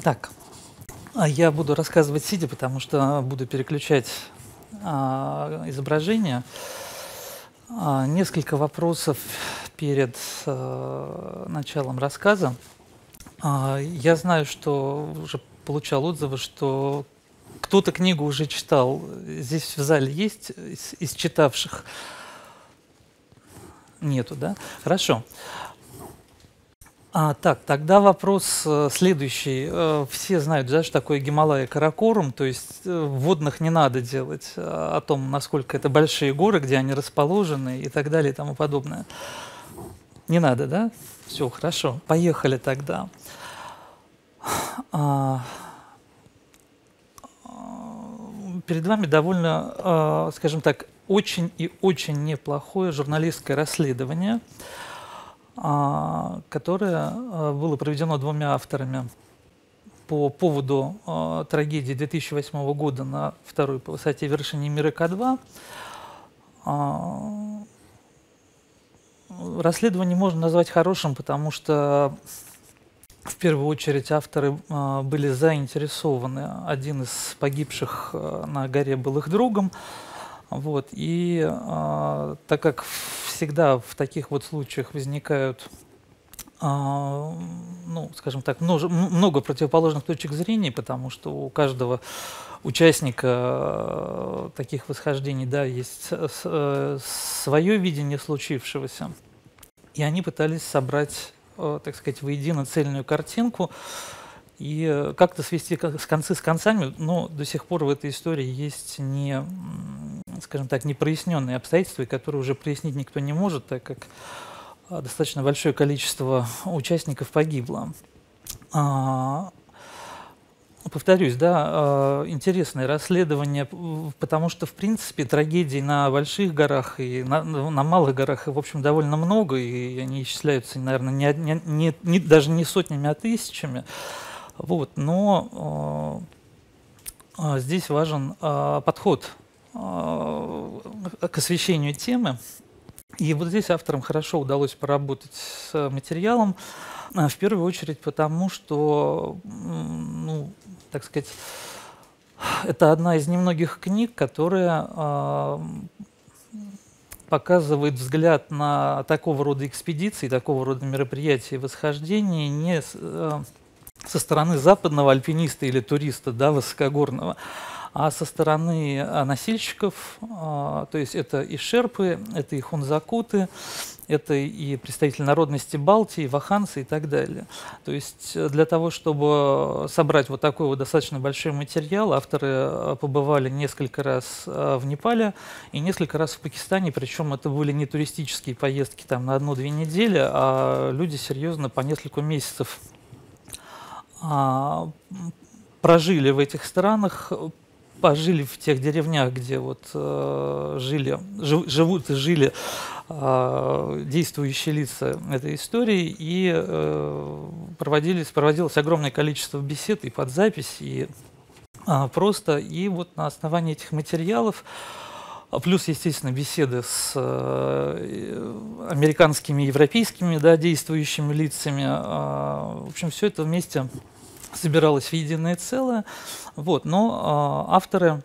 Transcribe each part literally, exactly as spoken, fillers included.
Так, а я буду рассказывать сидя, потому что буду переключать а, изображение. А, несколько вопросов перед а, началом рассказа. А, я знаю, что уже получал отзывы, что кто-то книгу уже читал. Здесь в зале есть из, из читавших? Нету, да? Хорошо. А, так, тогда вопрос э, следующий. Э, все знают, да, что такое Гималая Каракорум, то есть э, вводных не надо делать э, о том, насколько это большие горы, где они расположены и так далее и тому подобное. Не надо, да? Все, хорошо. Поехали тогда. А, перед вами довольно, э, скажем так, очень и очень неплохое журналистское расследование, которое было проведено двумя авторами по поводу э, трагедии две тысячи восьмого года на второй по высоте вершине мира К два. Э, расследование можно назвать хорошим, потому что в первую очередь авторы э, были заинтересованы. Один из погибших э, на горе был их другом. Вот, и э, так как всегда в таких вот случаях возникают, э, ну, скажем так, множе, много противоположных точек зрения, потому что у каждого участника э, таких восхождений, да, есть э, свое видение случившегося, и они пытались собрать, э, так сказать, воедино цельную картинку и как-то свести с концы с концами, но до сих пор в этой истории есть не, скажем так, непроясненные обстоятельства, которые уже прояснить никто не может, так как достаточно большое количество участников погибло. Повторюсь, да, интересное расследование, потому что, в принципе, трагедий на больших горах и на, на малых горах, в общем, довольно много, и они исчисляются, наверное, не, не, не, не, даже не сотнями, а тысячами. Вот, но э, здесь важен э, подход э, к освещению темы. И вот здесь авторам хорошо удалось поработать с материалом, э, в первую очередь потому, что, ну, так сказать, это одна из немногих книг, которая э, показывает взгляд на такого рода экспедиции, такого рода мероприятия и восхождения не э, со стороны западного альпиниста или туриста, да, высокогорного, а со стороны носильщиков, то есть это и шерпы, это и хунзакуты, это и представители народности Балтии, ваханцы и так далее. То есть для того, чтобы собрать вот такой вот достаточно большой материал, авторы побывали несколько раз в Непале и несколько раз в Пакистане, причем это были не туристические поездки там на одну-две недели, а люди серьезно по несколько месяцев прожили в этих странах, пожили в тех деревнях, где вот э, жили, жив, живут и жили э, действующие лица этой истории, и э, проводились, проводилось огромное количество бесед и под запись, и э, просто, и вот на основании этих материалов, плюс, естественно, беседы с э, американскими и европейскими, да, действующими лицами, э, в общем, все это вместе собиралось в единое целое. Вот, но э, авторы,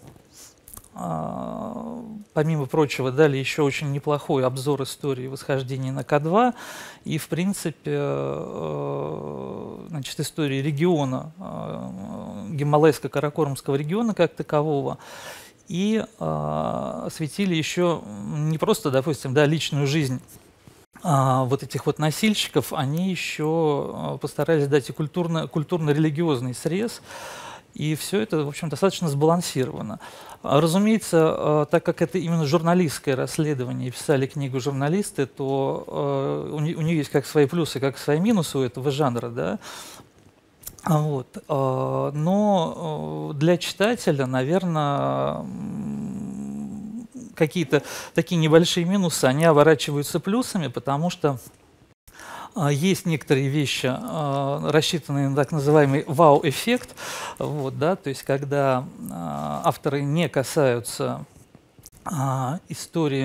э, помимо прочего, дали еще очень неплохой обзор истории восхождения на К два и, в принципе, э, значит, истории региона, э, Гималайско-Каракорумского региона как такового. И э, осветили еще не просто, допустим, да, личную жизнь а, вот этих вот носильщиков, они еще постарались дать и культурно, культурно-религиозный срез, и все это, в общем, достаточно сбалансировано. Разумеется, так как это именно журналистское расследование, и писали книгу журналисты, то uh, у, у нее есть как свои плюсы, как свои минусы у этого жанра, да. Вот. Uh, но для читателя, наверное, какие-то такие небольшие минусы, они оборачиваются плюсами, потому что а, есть некоторые вещи, а, рассчитанные на так называемый вау-эффект, вот, да, то есть когда а, авторы не касаются а, истории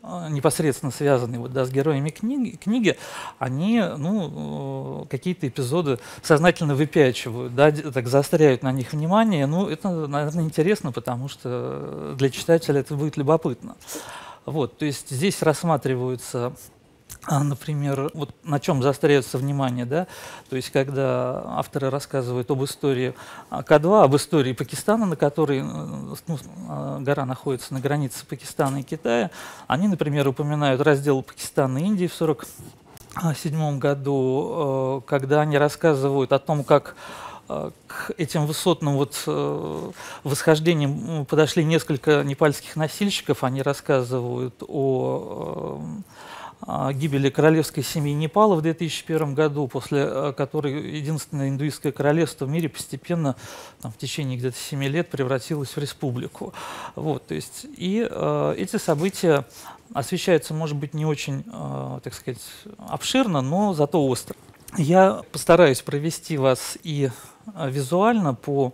э, непосредственно связанные вот, да, с героями книги, книги, они ну, э, какие-то эпизоды сознательно выпячивают, да, так заостряют на них внимание. Ну, это, наверное, интересно, потому что для читателя это будет любопытно. Вот, то есть здесь рассматриваются, например, вот на чем заостряется внимание, да, то есть когда авторы рассказывают об истории К два, об истории Пакистана, на которой ну, гора находится на границе Пакистана и Китая, они, например, упоминают раздел Пакистана и Индии в сорок седьмом году, когда они рассказывают о том, как к этим высотным вот восхождениям подошли несколько непальских носильщиков, они рассказывают о гибели королевской семьи Непала в две тысячи первом году, после которой единственное индуистское королевство в мире постепенно там, в течение где-то семи лет превратилось в республику. Вот, то есть, и э, эти события освещаются, может быть, не очень, э, так сказать, обширно, но зато остро. Я постараюсь провести вас и визуально по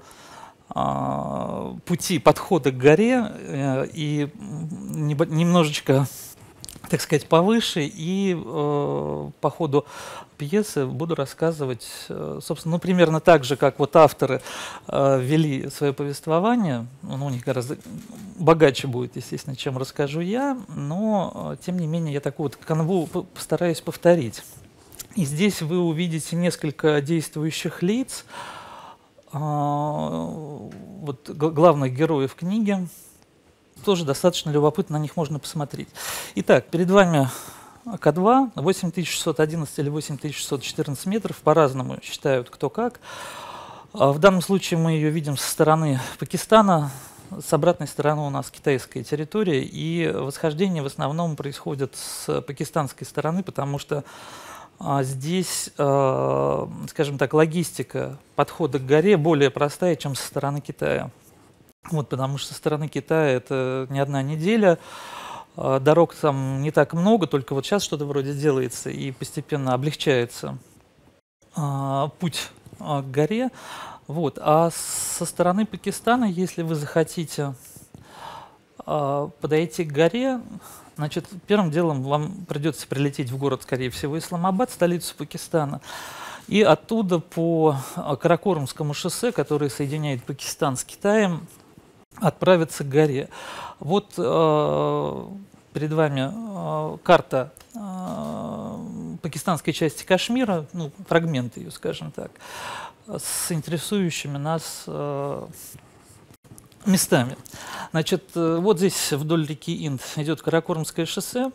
э, пути подхода к горе э, и немножечко, так сказать, повыше, и э, по ходу пьесы буду рассказывать, э, собственно, ну, примерно так же, как вот авторы э, вели свое повествование. Ну, у них гораздо богаче будет, естественно, чем расскажу я, но, э, тем не менее, я такую вот канву постараюсь повторить. И здесь вы увидите несколько действующих лиц, э, вот, главных героев книги. Тоже достаточно любопытно, на них можно посмотреть. Итак, перед вами К два, восемь тысяч шестьсот одиннадцать или восемь тысяч шестьсот четырнадцать метров, по-разному считают кто как. В данном случае мы ее видим со стороны Пакистана, с обратной стороны у нас китайская территория, и восхождение в основном происходит с пакистанской стороны, потому что здесь, скажем так, логистика подхода к горе более простая, чем со стороны Китая. Вот, потому что со стороны Китая это не одна неделя, дорог там не так много, только вот сейчас что-то вроде делается и постепенно облегчается а, путь а, к горе. Вот. А со стороны Пакистана, если вы захотите а, подойти к горе, значит, первым делом вам придется прилететь в город, скорее всего, Исламабад, столицу Пакистана, и оттуда по Каракорумскому шоссе, которое соединяет Пакистан с Китаем, отправиться к горе. Вот э, перед вами э, карта э, пакистанской части Кашмира, ну, фрагмент ее, скажем так, с интересующими нас э, местами. Значит, э, вот здесь вдоль реки Инд идет Каракорумское шоссе.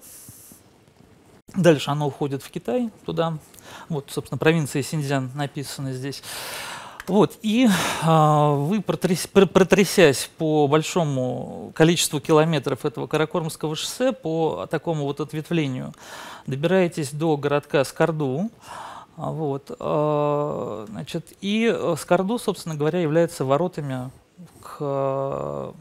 Дальше оно уходит в Китай, туда. Вот, собственно, провинция Синьцзян написана здесь. Вот, и э, вы, протряс, протрясясь по большому количеству километров этого Каракорумского шоссе, по такому вот ответвлению, добираетесь до городка Скарду. Вот, э, значит, и Скарду, собственно говоря, является воротами к э,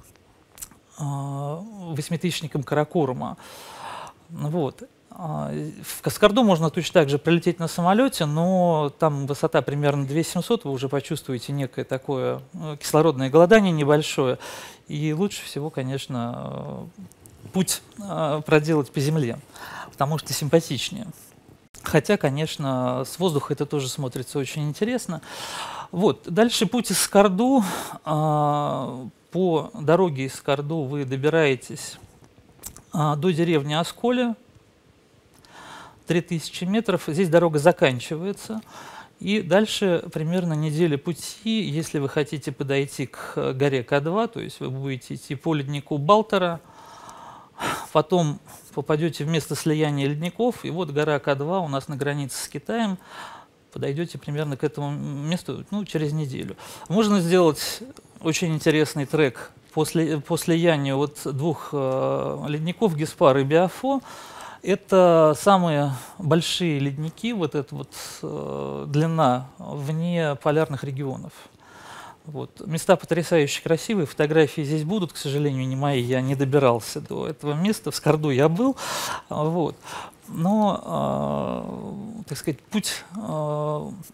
восьмитысячникам Каракорума. Вот. В Скарду можно точно так же прилететь на самолете, но там высота примерно две тысячи семьсот, вы уже почувствуете некое такое кислородное голодание небольшое. И лучше всего, конечно, путь проделать по земле, потому что симпатичнее. Хотя, конечно, с воздуха это тоже смотрится очень интересно. Вот. Дальше путь из Скарду. По дороге из Скарду вы добираетесь до деревни Осколе. три тысячи метров, здесь дорога заканчивается, и дальше примерно неделя пути, если вы хотите подойти к горе К два, то есть вы будете идти по леднику Балтера, потом попадете в место слияния ледников, и вот гора К два у нас на границе с Китаем, подойдете примерно к этому месту ну, через неделю. Можно сделать очень интересный трек по слиянию вот двух э, ледников, Геспар и Биафо. Это самые большие ледники, вот эта вот э, длина вне полярных регионов. Вот. Места потрясающе красивые, фотографии здесь будут, к сожалению, не мои, я не добирался до этого места, в Скарду я был. Вот. Но, э, так сказать, путь э,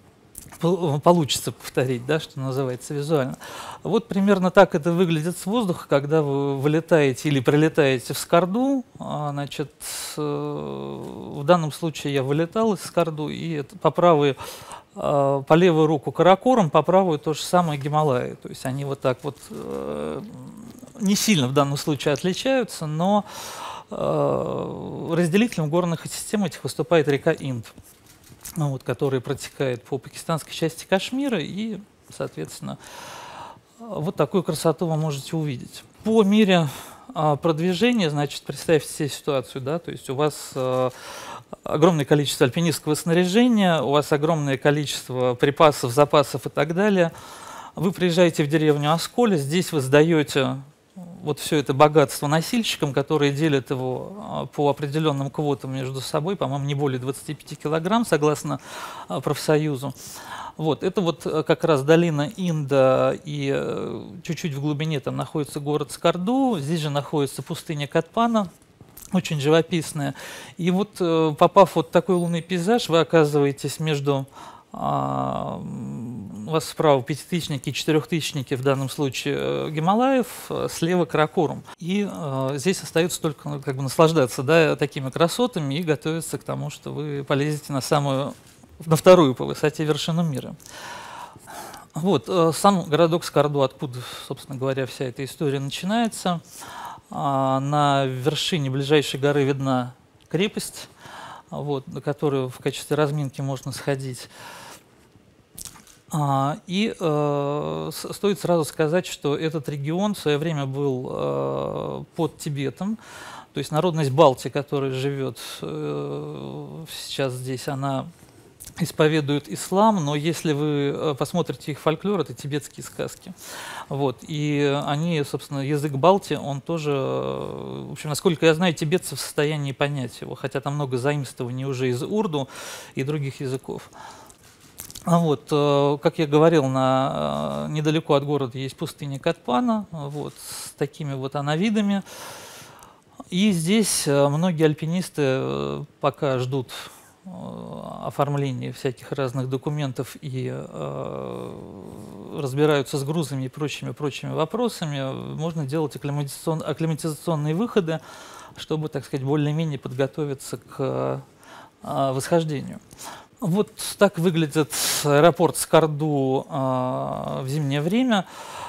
получится повторить, да, что называется, визуально. Вот примерно так это выглядит с воздуха, когда вы вылетаете или прилетаете в Скарду. Значит, в данном случае я вылетал из Скарду, и по правой, по левую руку Каракорум, по правую то же самое Гималаи. То есть они вот так вот не сильно в данном случае отличаются, но разделителем горных систем этих выступает река Инд, вот, которая протекает по пакистанской части Кашмира, и, соответственно, вот такую красоту вы можете увидеть. По мере а, продвижения, значит, представьте себе ситуацию, да, то есть у вас а, огромное количество альпинистского снаряжения, у вас огромное количество припасов, запасов и так далее. Вы приезжаете в деревню Асколи, здесь вы сдаете вот все это богатство носильщикам, которые делят его по определенным квотам между собой, по-моему, не более двадцати пяти килограмм, согласно профсоюзу. Вот, это вот как раз долина Инда, и чуть-чуть в глубине там находится город Скарду, здесь же находится пустыня Катпана, очень живописная. И вот, попав в вот такой лунный пейзаж, вы оказываетесь между... У вас справа пятитысячники и четырехтысячники, в данном случае Гималаев, слева Каракорум. И э, здесь остается только ну, как бы наслаждаться, да, такими красотами и готовиться к тому, что вы полезете на самую, на вторую по высоте вершину мира. Вот, э, сам городок Скарду, откуда, собственно говоря, вся эта история начинается. Э, на вершине ближайшей горы видна крепость, вот, на которую в качестве разминки можно сходить. А, и э, стоит сразу сказать, что этот регион в свое время был э, под Тибетом, то есть народность Балти, которая живет э, сейчас здесь, она исповедует ислам, но если вы посмотрите их фольклор, это тибетские сказки. Вот, и они, собственно, язык Балти, он тоже, в общем, насколько я знаю, тибетцы в состоянии понять его, хотя там много заимствований уже из урду и других языков. Вот, как я говорил, на, недалеко от города есть пустыня Катпана, вот, с такими вот анавидами. И здесь многие альпинисты пока ждут оформления всяких разных документов и э, разбираются с грузами и прочими, прочими вопросами, можно делать акклиматизацион, акклиматизационные выходы, чтобы, так сказать, более-менее подготовиться к э, восхождению. Вот так выглядит аэропорт Скарду э, в зимнее время,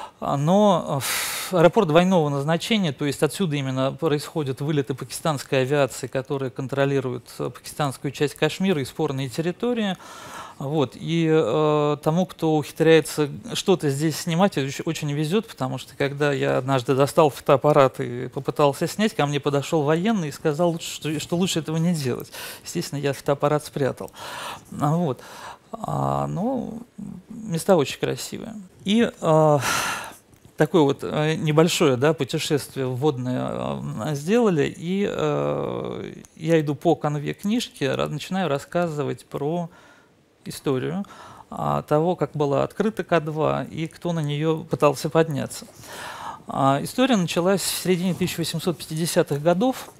но аэропорт двойного назначения, то есть отсюда именно происходят вылеты пакистанской авиации, которая контролирует пакистанскую часть Кашмира и спорные территории. Вот. И э, тому, кто ухитряется что-то здесь снимать, очень, очень везет, потому что когда я однажды достал фотоаппарат и попытался снять, ко мне подошел военный и сказал, что, что лучше этого не делать. Естественно, я фотоаппарат спрятал. Вот. А, ну, места очень красивые. И э, такое вот небольшое, да, путешествие вводное э, сделали, и э, я иду по конве книжки, начинаю рассказывать про историю а, того, как была открыта Ка два и кто на нее пытался подняться. А, история началась в середине тысяча восемьсот пятидесятых годов,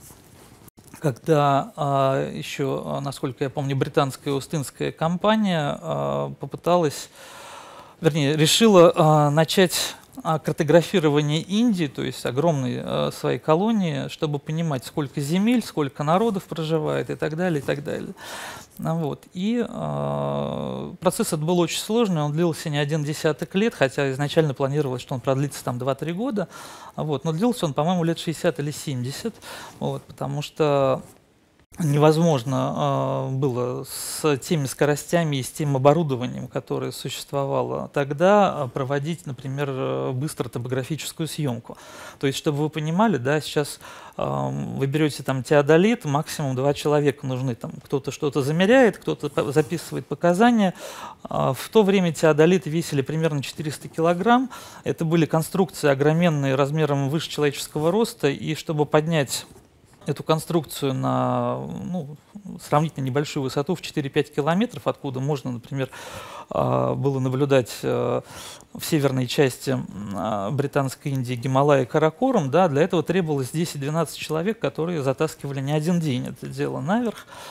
когда а, еще, насколько я помню, британская Остинская компания а, попыталась, вернее, решила а, начать картографирование Индии, то есть огромной а, своей колонии, чтобы понимать, сколько земель, сколько народов проживает и так далее, и так далее. Вот. И э, процесс этот был очень сложный, он длился не один десяток лет, хотя изначально планировалось, что он продлится там два-три года, вот. Но длился он, по-моему, лет шестьдесят или семьдесят, вот, потому что невозможно э, было с теми скоростями и с тем оборудованием, которое существовало тогда, проводить, например, быстро топографическую съемку. То есть, чтобы вы понимали, да, сейчас э, вы берете там теодолит, максимум два человека нужны. Там кто-то что-то замеряет, кто-то записывает показания. Э, в то время теодолиты весили примерно четыреста килограмм. Это были конструкции огроменные, размером выше человеческого роста, и чтобы поднять эту конструкцию на ну, сравнительно небольшую высоту в четыре-пять километров, откуда можно, например, было наблюдать в северной части Британской Индии Гималаи Каракорум, да, для этого требовалось десять-двенадцать человек, которые затаскивали не один день это дело наверх.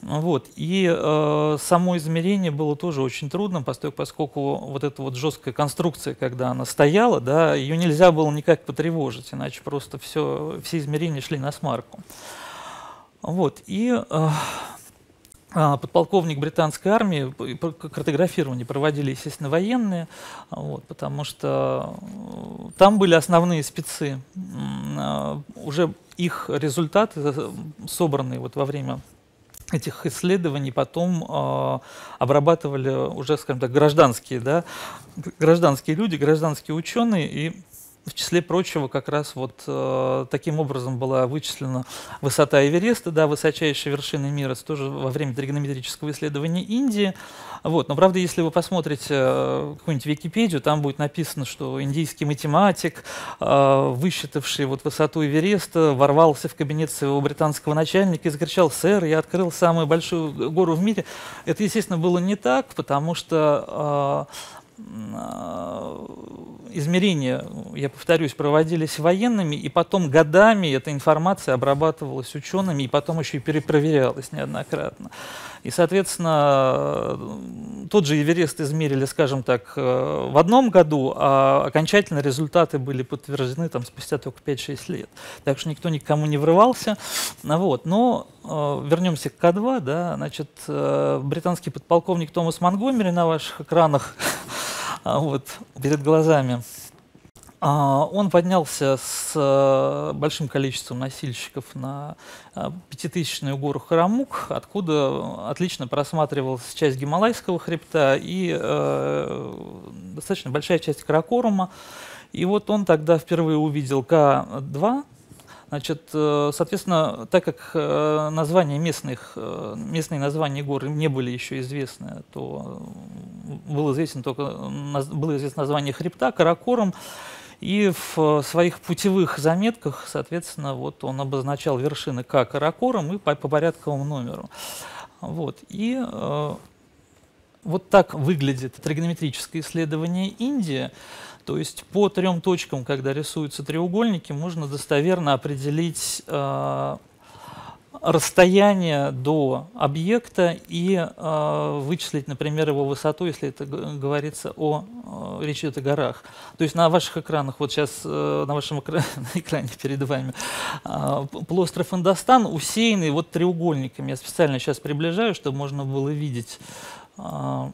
Вот. И э, само измерение было тоже очень трудным, поскольку, поскольку вот эта вот жесткая конструкция, когда она стояла, да, ее нельзя было никак потревожить, иначе просто все, все измерения шли на смарку. Вот. И э, подполковник британской армии, картографирование проводили, естественно, военные, вот, потому что там были основные спецы. Уже их результаты, собранные вот во время этих исследований, потом э, обрабатывали уже, скажем так, гражданские, да, гражданские люди, гражданские ученые, и в числе прочего как раз вот э, таким образом была вычислена высота Эвереста, да, высочайшей вершины мира, тоже во время тригонометрического исследования Индии. Вот. Но, правда, если вы посмотрите э, какую-нибудь Википедию, там будет написано, что индийский математик, э, высчитавший вот высоту Эвереста, ворвался в кабинет своего британского начальника и закричал: «Сэр, я открыл самую большую гору в мире». Это, естественно, было не так, потому что э, измерения, я повторюсь, проводились военными, и потом годами эта информация обрабатывалась учеными, и потом еще и перепроверялась неоднократно. И, соответственно, тот же Эверест измерили, скажем так, в одном году, а окончательно результаты были подтверждены там, спустя только пять-шесть лет. Так что никто никому не врывался. Вот. Но э, вернемся к Ка два. Да, значит, э, британский подполковник Томас Монгомери на ваших экранах вот, перед глазами. Он поднялся с большим количеством носильщиков на пятитысячную гору Харамук, откуда отлично просматривалась часть Гималайского хребта и э, достаточно большая часть Каракорума. И вот он тогда впервые увидел Ка два. Значит, соответственно, так как названия местных, местные названия гор не были еще известны, то было известно только было известно название хребта Каракорум. И в своих путевых заметках, соответственно, вот он обозначал вершины Ка Каракорум и по, по порядковому номеру. Вот. И э, вот так выглядит тригонометрическое исследование Индии. То есть по трем точкам, когда рисуются треугольники, можно достоверно определить э, расстояние до объекта и э, вычислить, например, его высоту, если это говорится о, э, речь идет о горах. То есть на ваших экранах, вот сейчас э, на вашем экра на экране перед вами э, полуостров Индостан усеянный вот треугольниками. Я специально сейчас приближаю, чтобы можно было видеть. Э,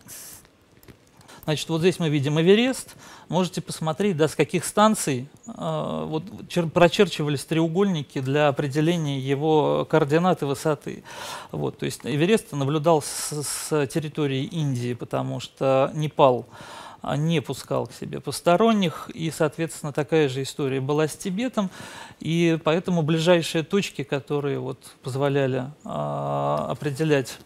Значит, вот здесь мы видим Эверест. Можете посмотреть, да, с каких станций э, вот, прочерчивались треугольники для определения его координат и высоты. Вот, то есть Эверест наблюдал с, с территории Индии, потому что Непал не пускал к себе посторонних, и, соответственно, такая же история была с Тибетом, и поэтому ближайшие точки, которые вот, позволяли э, определять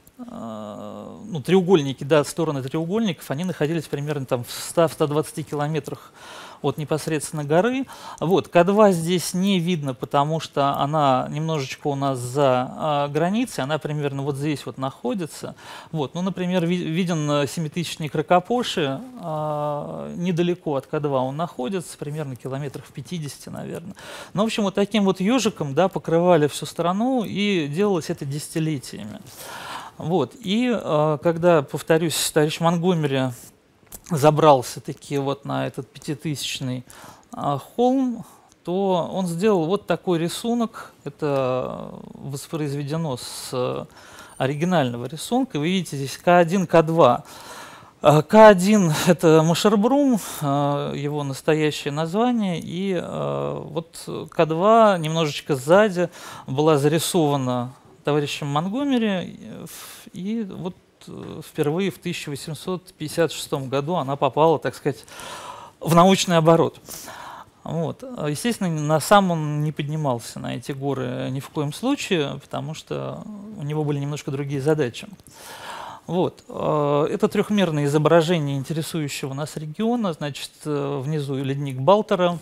ну, треугольники, да, стороны треугольников, они находились примерно там в ста-ста двадцати километрах от непосредственно горы. Вот, Ка два здесь не видно, потому что она немножечко у нас за а, границей, она примерно вот здесь вот находится. Вот, ну, например, ви виден семитысячник Ракапоши, а, недалеко от Ка два он находится, примерно километров пятидесяти, наверное. Ну, в общем, вот таким вот ежиком, да, покрывали всю страну, и делалось это десятилетиями. Вот. И э, когда, повторюсь, товарищ Монгомери забрался-таки вот на этот пятитысячный э, холм, то он сделал вот такой рисунок. Это воспроизведено с оригинального рисунка. Вы видите здесь Ка один, Ка два. Ка один – это Машербрум, его настоящее название, и вот Ка два немножечко сзади была зарисована товарищем Монгомери, и вот впервые в тысяча восемьсот пятьдесят шестом году она попала, так сказать, в научный оборот. Вот. Естественно, на сам он не поднимался на эти горы ни в коем случае, потому что у него были немножко другие задачи. Вот. Это трехмерное изображение интересующего нас региона, значит, внизу ледник Балтера,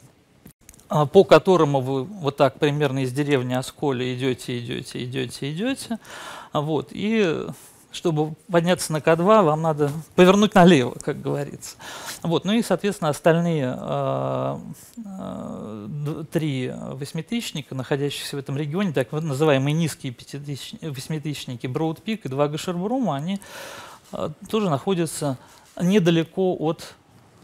по которому вы вот так примерно из деревни Осколи идете, идете, идете, идете. Вот. И чтобы подняться на К два, вам надо повернуть налево, как говорится. Вот. Ну и, соответственно, остальные э, э, три восьмитысячника, находящиеся в этом регионе, так называемые низкие восьмитысячники Broad Peak и два Гашербрума, они э, тоже находятся недалеко от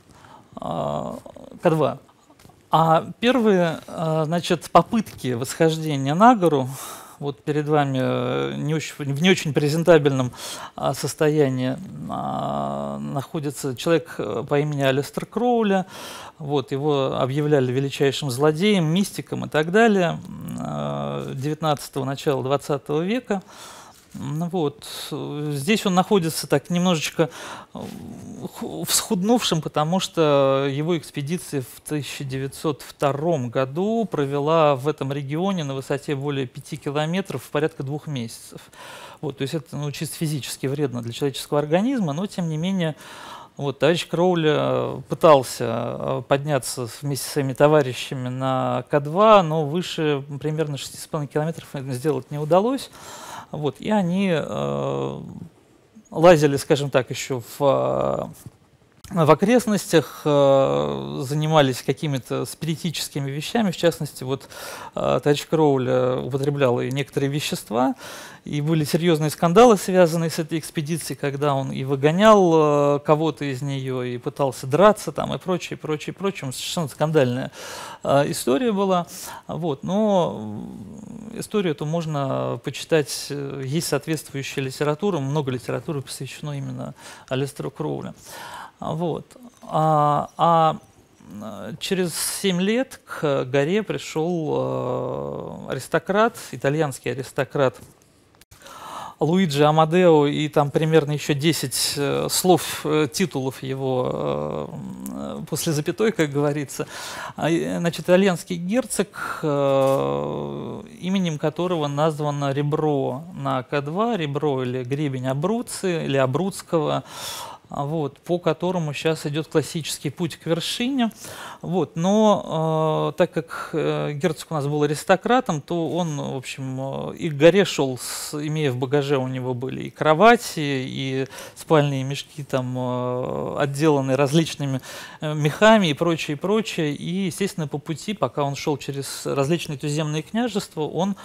э, К два. А первые э, значит, попытки восхождения на гору, вот перед вами не очень, в не очень презентабельном а, состоянии а, находится человек по имени Алистер Кроули. Вот, его объявляли величайшим злодеем, мистиком и так далее, девятнадцатого, начала двадцатого века. Вот. Здесь он находится так немножечко всхуднувшим, потому что его экспедиция в тысяча девятьсот втором году провела в этом регионе на высоте более пяти километров в порядка двух месяцев. Вот. То есть это ну, чисто физически вредно для человеческого организма, но тем не менее вот, товарищ Кроули пытался подняться вместе со своими товарищами на К два, но выше примерно шести с половиной километров сделать не удалось. Вот, и они э, лазили, скажем так, еще в, в окрестностях, э, занимались какими-то спиритическими вещами. В частности, вот э, товарищ Кроули употреблял и некоторые вещества, и были серьезные скандалы, связанные с этой экспедицией, когда он и выгонял э, кого-то из нее, и пытался драться, там, и прочее, прочее, прочее. Совершенно скандальная э, история была. Вот, но историю эту можно почитать, есть соответствующая литература, много литературы посвящено именно Алистеру Кроули. Вот. А, а через семь лет к горе пришел аристократ, итальянский аристократ Луиджи Амадео, и там примерно еще десять э, слов, э, титулов его э, после запятой, как говорится. Значит, итальянский герцог, э, именем которого названо ребро на К два, ребро или гребень Абруцци, или Абруцкого, вот, по которому сейчас идет классический путь к вершине. Вот, но э, так как э, герцог у нас был аристократом, то он, в общем, и к горе шел, с, имея в багаже у него были и кровати, и спальные мешки, там, э, отделанные различными э, мехами и прочее, и прочее. И, естественно, по пути, пока он шел через различные туземные княжества, он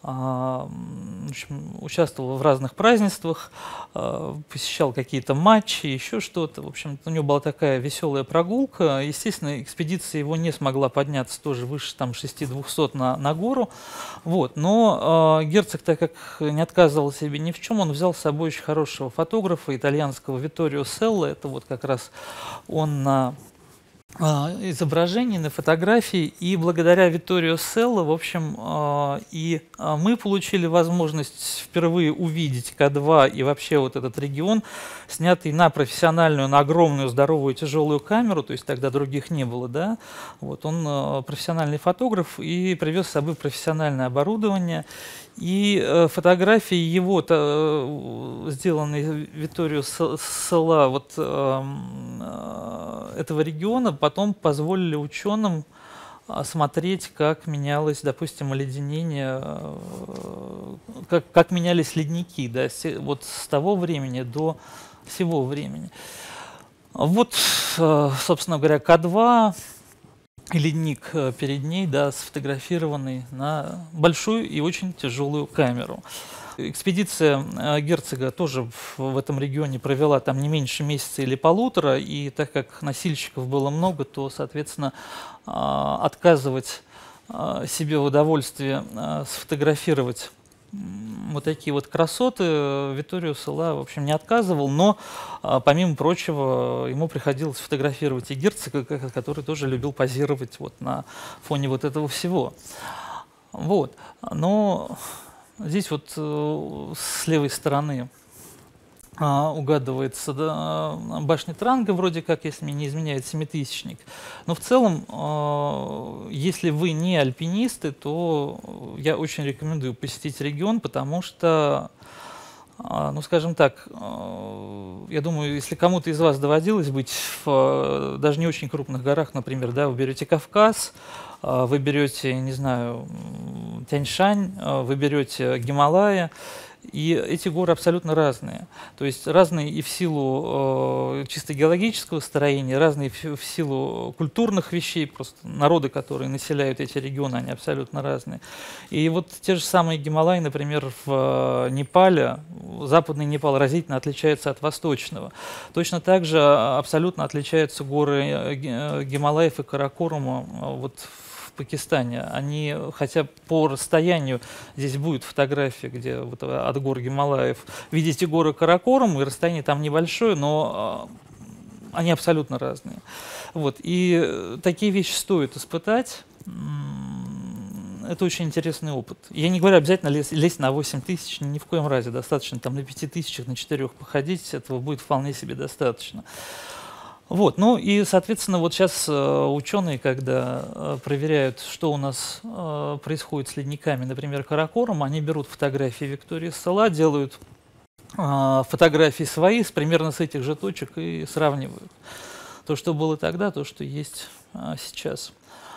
в общем, участвовал в разных празднествах, посещал какие-то матчи, еще что-то. В общем, у него была такая веселая прогулка. Естественно, экспедиция его не смогла подняться тоже выше там, шести тысяч двухсот на, на гору. Вот. Но э, герцог, так как не отказывал себе ни в чем, он взял с собой очень хорошего фотографа, итальянского Витторио Селло. Это вот как раз он на изображений, на фотографии, и благодаря Витторио Селло, в общем, и мы получили возможность впервые увидеть К два и вообще вот этот регион, снятый на профессиональную, на огромную, здоровую, тяжелую камеру, то есть тогда других не было, да, вот он профессиональный фотограф и привез с собой профессиональное оборудование. И фотографии его, сделанные Витторио Селло вот, этого региона, потом позволили ученым смотреть, как менялось, допустим, оледенение, как, как менялись ледники, да, вот с того времени до сего времени. Вот, собственно говоря, К два. Ледник перед ней, да, сфотографированный на большую и очень тяжелую камеру. Экспедиция герцога тоже в этом регионе провела там не меньше месяца или полутора, и так как носильщиков было много, то, соответственно, отказывать себе в удовольствии сфотографировать вот такие вот красоты Витторио Селло, в общем, не отказывал, но, помимо прочего, ему приходилось фотографировать и герцога, который тоже любил позировать вот на фоне вот этого всего. Вот. Но здесь вот с левой стороны угадывается, да, башня Транга, вроде как, если мне не изменяет, семитысячник. Но в целом, если вы не альпинисты, то я очень рекомендую посетить регион, потому что, ну, скажем так, я думаю, если кому-то из вас доводилось быть в даже не очень крупных горах, например, да, вы берете Кавказ, вы берете, не знаю, Тянь-Шань, вы берете Гималаи, И эти горы абсолютно разные. То есть разные и в силу э, чисто геологического строения, разные в, в силу культурных вещей, просто народы, которые населяют эти регионы, они абсолютно разные. И вот те же самые Гималаи, например, в э, Непале, западный Непал разительно отличается от восточного. Точно так же абсолютно отличаются горы э, Гималаев и Каракорума э, вот, в Пакистане. Они, хотя по расстоянию, здесь будет фотография, где вот от гор Гималаев видите горы Каракорум, и расстояние там небольшое, но э, они абсолютно разные. Вот. И такие вещи стоит испытать. Это очень интересный опыт. Я не говорю обязательно лезть, лезть на восемь тысяч, ни в коем разе. Достаточно там на пяти тысячах, на четырёх походить, этого будет вполне себе достаточно. Вот, ну и, соответственно, вот сейчас э, ученые, когда э, проверяют, что у нас э, происходит с ледниками, например, Каракорум, они берут фотографии Виктории Села, делают э, фотографии свои с, примерно с этих же точек и сравнивают. То, что было тогда, то, что есть э, сейчас.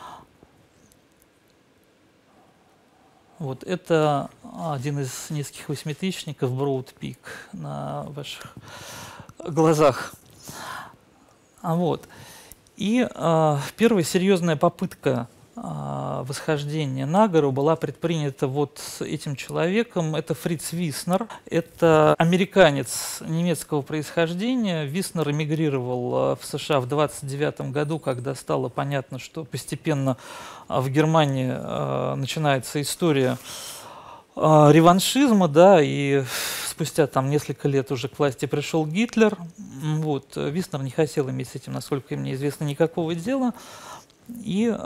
Вот это один из низких восьмитысячников, Broad Peak, на ваших глазах. А вот. И э, первая серьезная попытка э, восхождения на гору была предпринята вот этим человеком. Это Фриц Виснер. Это американец немецкого происхождения. Виснер эмигрировал в США в двадцать девятом году, когда стало понятно, что постепенно в Германии э, начинается история э, реваншизма, да, и спустя там несколько лет уже к власти пришел Гитлер. Вот. Виснер не хотел иметь с этим, насколько мне известно, никакого дела. И э,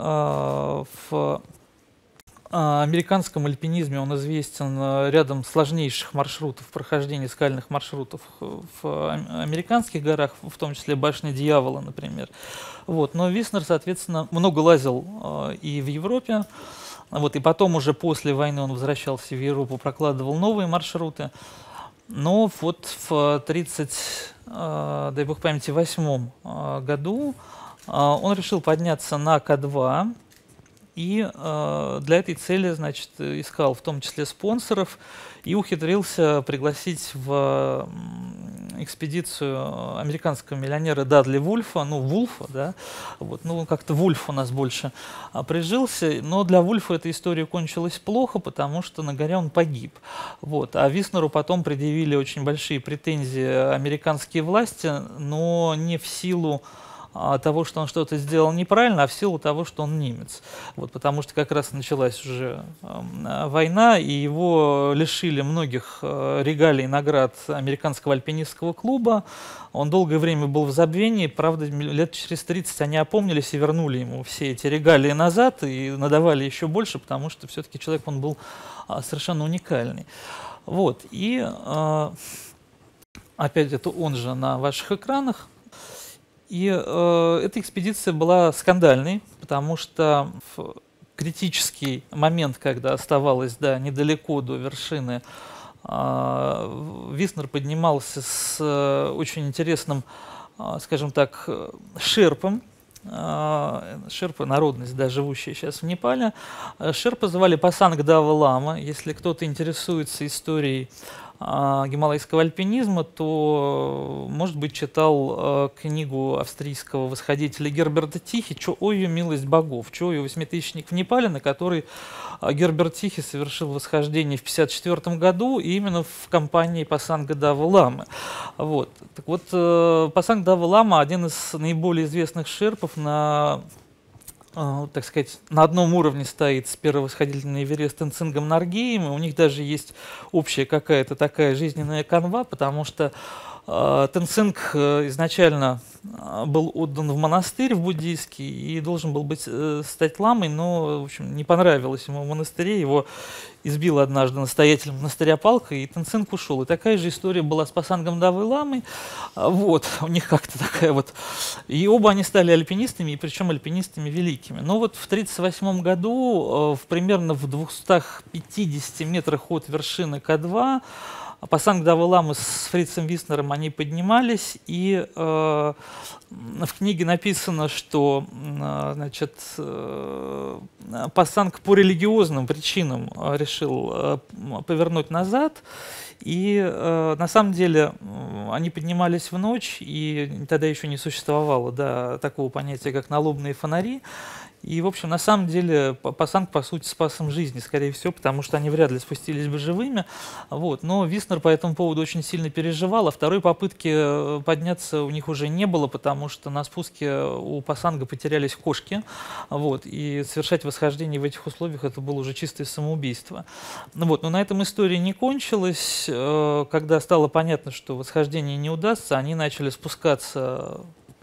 в э, американском альпинизме он известен рядом сложнейших маршрутов, прохождения скальных маршрутов в американских горах, в том числе Башня Дьявола, например. Вот. Но Виснер, соответственно, много лазил э, и в Европе. Вот. И потом уже после войны он возвращался в Европу, прокладывал новые маршруты. Но вот в тридцать, э, дай бог памяти, восьмом э, году э, он решил подняться на К два и э, для этой цели, значит, искал в том числе спонсоров и ухитрился пригласить в экспедицию американского миллионера Дадли Вульфа, ну, Вульфа, да, вот, ну, как-то Вульф у нас больше а, прижился, но для Вульфа эта история кончилась плохо, потому что на горе он погиб, вот, а Виснеру потом предъявили очень большие претензии американские власти, но не в силу того, что он что-то сделал неправильно, а в силу того, что он немец. Вот, потому что как раз началась уже э, война, и его лишили многих э, регалий и наград американского альпинистского клуба. Он долгое время был в забвении, правда, лет через тридцать они опомнились и вернули ему все эти регалии назад, и надавали еще больше, потому что все-таки человек он был э, совершенно уникальный. Вот, и э, опять это он же на ваших экранах. И э, эта экспедиция была скандальной, потому что в критический момент, когда оставалось да, недалеко до вершины, э, Виснер поднимался с э, очень интересным, э, скажем так, шерпом. Э, шерпа — народность, да, живущая сейчас в Непале. Шерпа звали Пасанг Дава Лама. Если кто-то интересуется историей гималайского альпинизма, то, может быть, читал э, книгу австрийского восходителя Герберта Тихи «Чоою милость богов», Чоою восьмитысячник в Непале, на который э, Герберт Тихи совершил восхождение в пятьдесят четвёртом году именно в компании Пасанга Дава Ламы. Вот. Так вот, э, Пасанг Дава Лама — один из наиболее известных шерпов, на так сказать, на одном уровне стоит с первовосходителем на Эверест Тенцингом Норгеем, и у них даже есть общая какая-то такая жизненная канва, потому что э, Тенцинг изначально был отдан в монастырь в буддийский и должен был быть, э, стать ламой, но, в общем, не понравилось ему в монастыре, его избил однажды настоятель монастыря палкой, и Тенцинг ушел. И такая же история была с Пасангом Давой Ламой. Вот, у них как-то такая вот... И оба они стали альпинистами, и причем альпинистами великими. Но вот в тридцать восьмом году, в примерно в двухстах пятидесяти метрах от вершины К два, по Сангдавы-Ламы с Фрицем Виснером они поднимались, и э, в книге написано, что э, значит, э, Пасанг по религиозным причинам решил э, повернуть назад. И э, на самом деле э, они поднимались в ночь, и тогда еще не существовало, да, такого понятия, как налобные фонари. И, в общем, на самом деле Пасанг, по сути, спас им жизни, скорее всего, потому что они вряд ли спустились бы живыми. Вот. Но Виснер по этому поводу очень сильно переживал, а второй попытки подняться у них уже не было, потому что на спуске у Пасанга потерялись кошки. Вот. И совершать восхождение в этих условиях — это было уже чистое самоубийство. Вот. Но на этом история не кончилась. Когда стало понятно, что восхождение не удастся, они начали спускаться.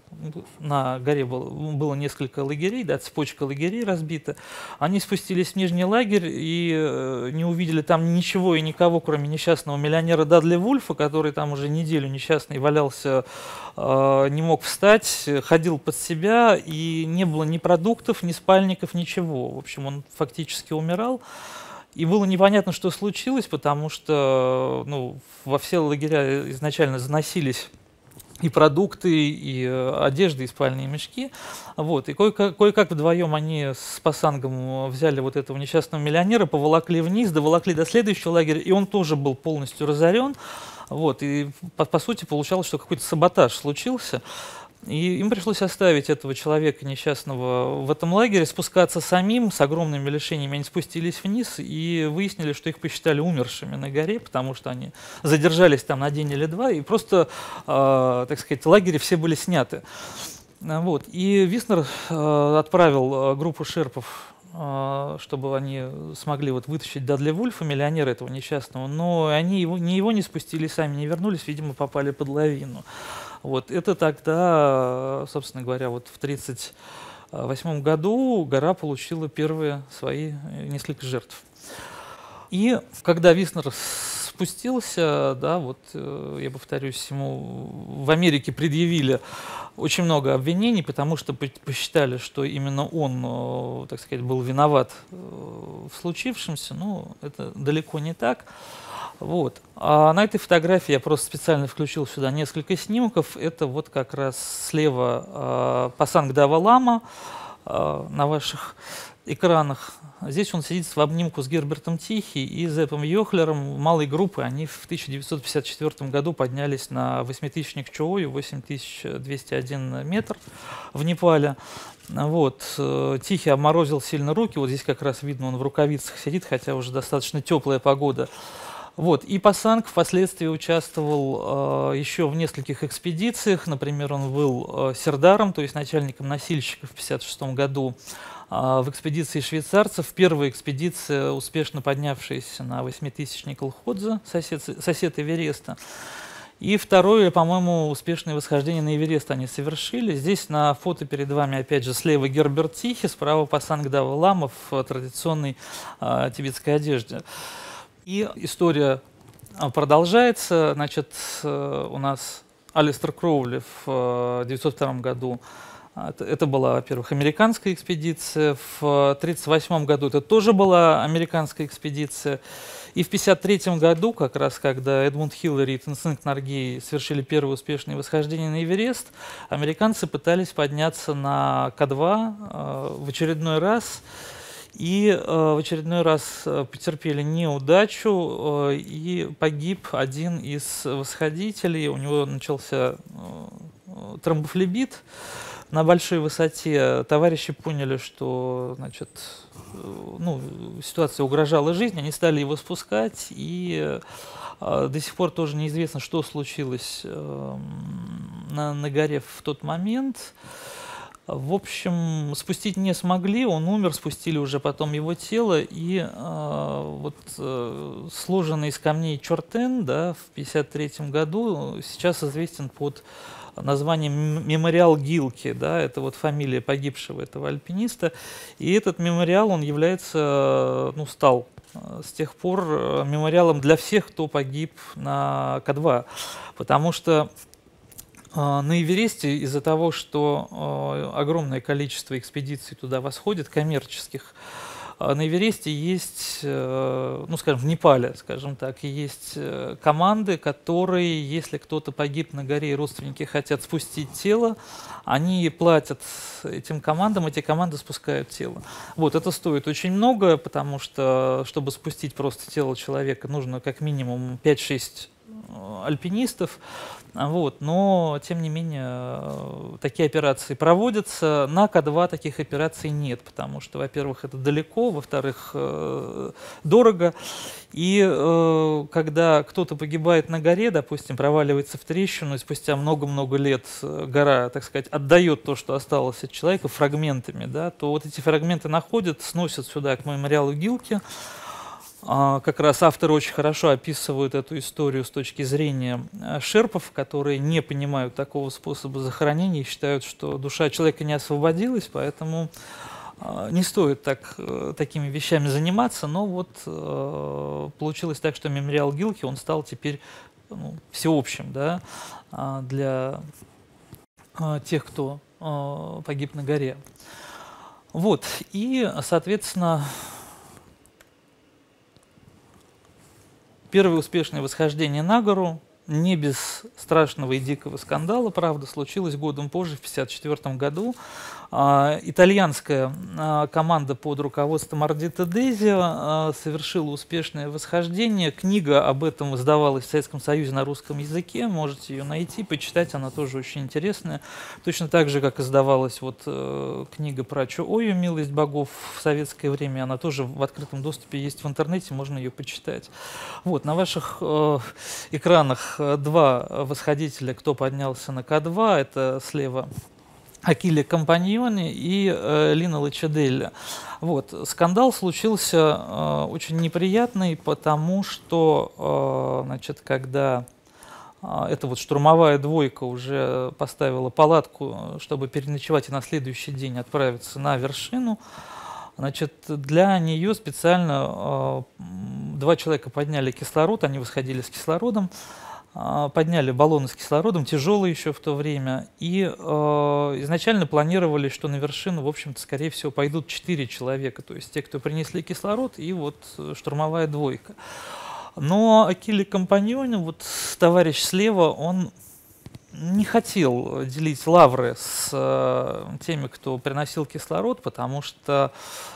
На горе было, было несколько лагерей, да, цепочка лагерей разбита. Они спустились в нижний лагерь и э, не увидели там ничего и никого, кроме несчастного миллионера Дадли Вульфа, который там уже неделю несчастный валялся, э, не мог встать, ходил под себя, и не было ни продуктов, ни спальников, ничего. В общем, он фактически умирал. И было непонятно, что случилось, потому что ну, во все лагеря изначально заносились и продукты, и э, одежда, и спальные мешки. Вот. И кое-как, кое-как вдвоем они с Пасангом взяли вот этого несчастного миллионера, поволокли вниз, доволокли до следующего лагеря, и он тоже был полностью разорен. Вот. И по, по сути получалось, что какой-то саботаж случился. И им пришлось оставить этого человека несчастного в этом лагере, спускаться самим с огромными лишениями. Они спустились вниз и выяснили, что их посчитали умершими на горе, потому что они задержались там на день или два, и просто, э, так сказать, лагеря все были сняты. Вот. И Виснер э, отправил группу шерпов, э, чтобы они смогли вот вытащить Дадли Вульфа, миллионера этого несчастного, но они его, ни его не спустили сами, не вернулись, видимо, попали под лавину. Вот. Это тогда, собственно говоря, вот в тысяча девятьсот тридцать восьмом году гора получила первые свои несколько жертв. И когда Виснер спустился, да, вот, я повторюсь, ему в Америке предъявили очень много обвинений, потому что посчитали, что именно он, так сказать, был виноват в случившемся, но это далеко не так. Вот. А на этой фотографии я просто специально включил сюда несколько снимков. Это вот как раз слева э, Пасанг-Дава-Лама э, на ваших экранах. Здесь он сидит в обнимку с Гербертом Тихи и Зеппом Йохлером малой группы. Они в тысяча девятьсот пятьдесят четвёртом году поднялись на восьмитысячник Чоою, восемь тысяч двести один метр в Непале. Вот. Тихий обморозил сильно руки. Вот здесь как раз видно, он в рукавицах сидит, хотя уже достаточно теплая погода. Вот. И Пасанг впоследствии участвовал э, еще в нескольких экспедициях. Например, он был э, сердаром, то есть начальником носильщиков в тысяча девятьсот пятьдесят шестом году э, в экспедиции швейцарцев. Первая экспедиция, успешно поднявшаяся на восьмитысячник Лхотза, сосед, сосед Эвереста. И второе, по-моему, успешное восхождение на Эверест они совершили. Здесь на фото перед вами, опять же, слева Герберт Тихи, справа Пасанг-Дава-Лама в традиционной э, тибетской одежде. И история продолжается. Значит, у нас Алистер Кроули в девятьсот втором году. Это, это была, во-первых, американская экспедиция. В тридцать восьмом году это тоже была американская экспедиция. И в пятьдесят третьем году, как раз когда Эдмунд Хиллари и Тенцинг Норгей совершили первое успешное восхождение на Эверест, американцы пытались подняться на Ка два э, в очередной раз. И э, в очередной раз потерпели неудачу, э, и погиб один из восходителей. У него начался э, тромбофлебит на большой высоте. Товарищи поняли, что, значит, э, ну, ситуация угрожала жизни, они стали его спускать, и э, до сих пор тоже неизвестно, что случилось э, на, на горе в тот момент. В общем, спустить не смогли, он умер, спустили уже потом его тело, и э, вот э, сложенный из камней Чортен, да, в пятьдесят третьем году сейчас известен под названием мемориал Гилки, да, это вот фамилия погибшего этого альпиниста, и этот мемориал, он является, ну, стал с тех пор мемориалом для всех, кто погиб на Ка два, потому что на Эвересте из-за того, что огромное количество экспедиций туда восходит, коммерческих, А на Эвересте есть, э, ну, скажем, в Непале, скажем так, есть э, команды, которые, если кто-то погиб на горе и родственники хотят спустить тело, они платят этим командам, эти команды спускают тело. Вот, это стоит очень много, потому что, чтобы спустить просто тело человека, нужно как минимум пять-шесть альпинистов. Вот, но, тем не менее, такие операции проводятся. На Ка два таких операций нет, потому что, во-первых, это далеко, во-вторых, э, дорого. И э, когда кто-то погибает на горе, допустим, проваливается в трещину, и спустя много-много лет гора, так сказать, отдает то, что осталось от человека, фрагментами, да, то вот эти фрагменты находят, сносят сюда, к мемориалу Гилки. Как раз авторы очень хорошо описывают эту историю с точки зрения шерпов, которые не понимают такого способа захоронения и считают, что душа человека не освободилась, поэтому не стоит так, такими вещами заниматься. Но вот получилось так, что мемориал Гилки, он стал теперь, ну, всеобщим, да, для тех, кто погиб на горе. Вот, и, соответственно, первое успешное восхождение на гору, не без страшного и дикого скандала, правда, случилось годом позже, в тысяча девятьсот пятьдесят четвёртом году. А, итальянская а, команда под руководством Ардито Дези а, совершила успешное восхождение. Книга об этом издавалась в Советском Союзе на русском языке, можете ее найти, почитать, она тоже очень интересная. Точно так же, как издавалась вот, э, книга про Чу-Ою «Милость богов» в советское время, она тоже в открытом доступе есть в интернете, можно ее почитать. Вот, на ваших э, экранах два восходителя, кто поднялся на Ка два, это слева Акиле Компаньоне и э, Лина Лачеделли. Вот. Скандал случился э, очень неприятный, потому что, э, значит, когда э, эта вот штурмовая двойка уже поставила палатку, чтобы переночевать и на следующий день отправиться на вершину, значит, для нее специально э, два человека подняли кислород, они восходили с кислородом, подняли баллоны с кислородом, тяжелые еще в то время, и э, изначально планировали, что на вершину, в общем-то, скорее всего, пойдут четыре человека, то есть те, кто принесли кислород, и вот штурмовая двойка. Но Акиле Компаньоне, вот товарищ слева, он не хотел делить лавры с э, теми, кто приносил кислород, потому что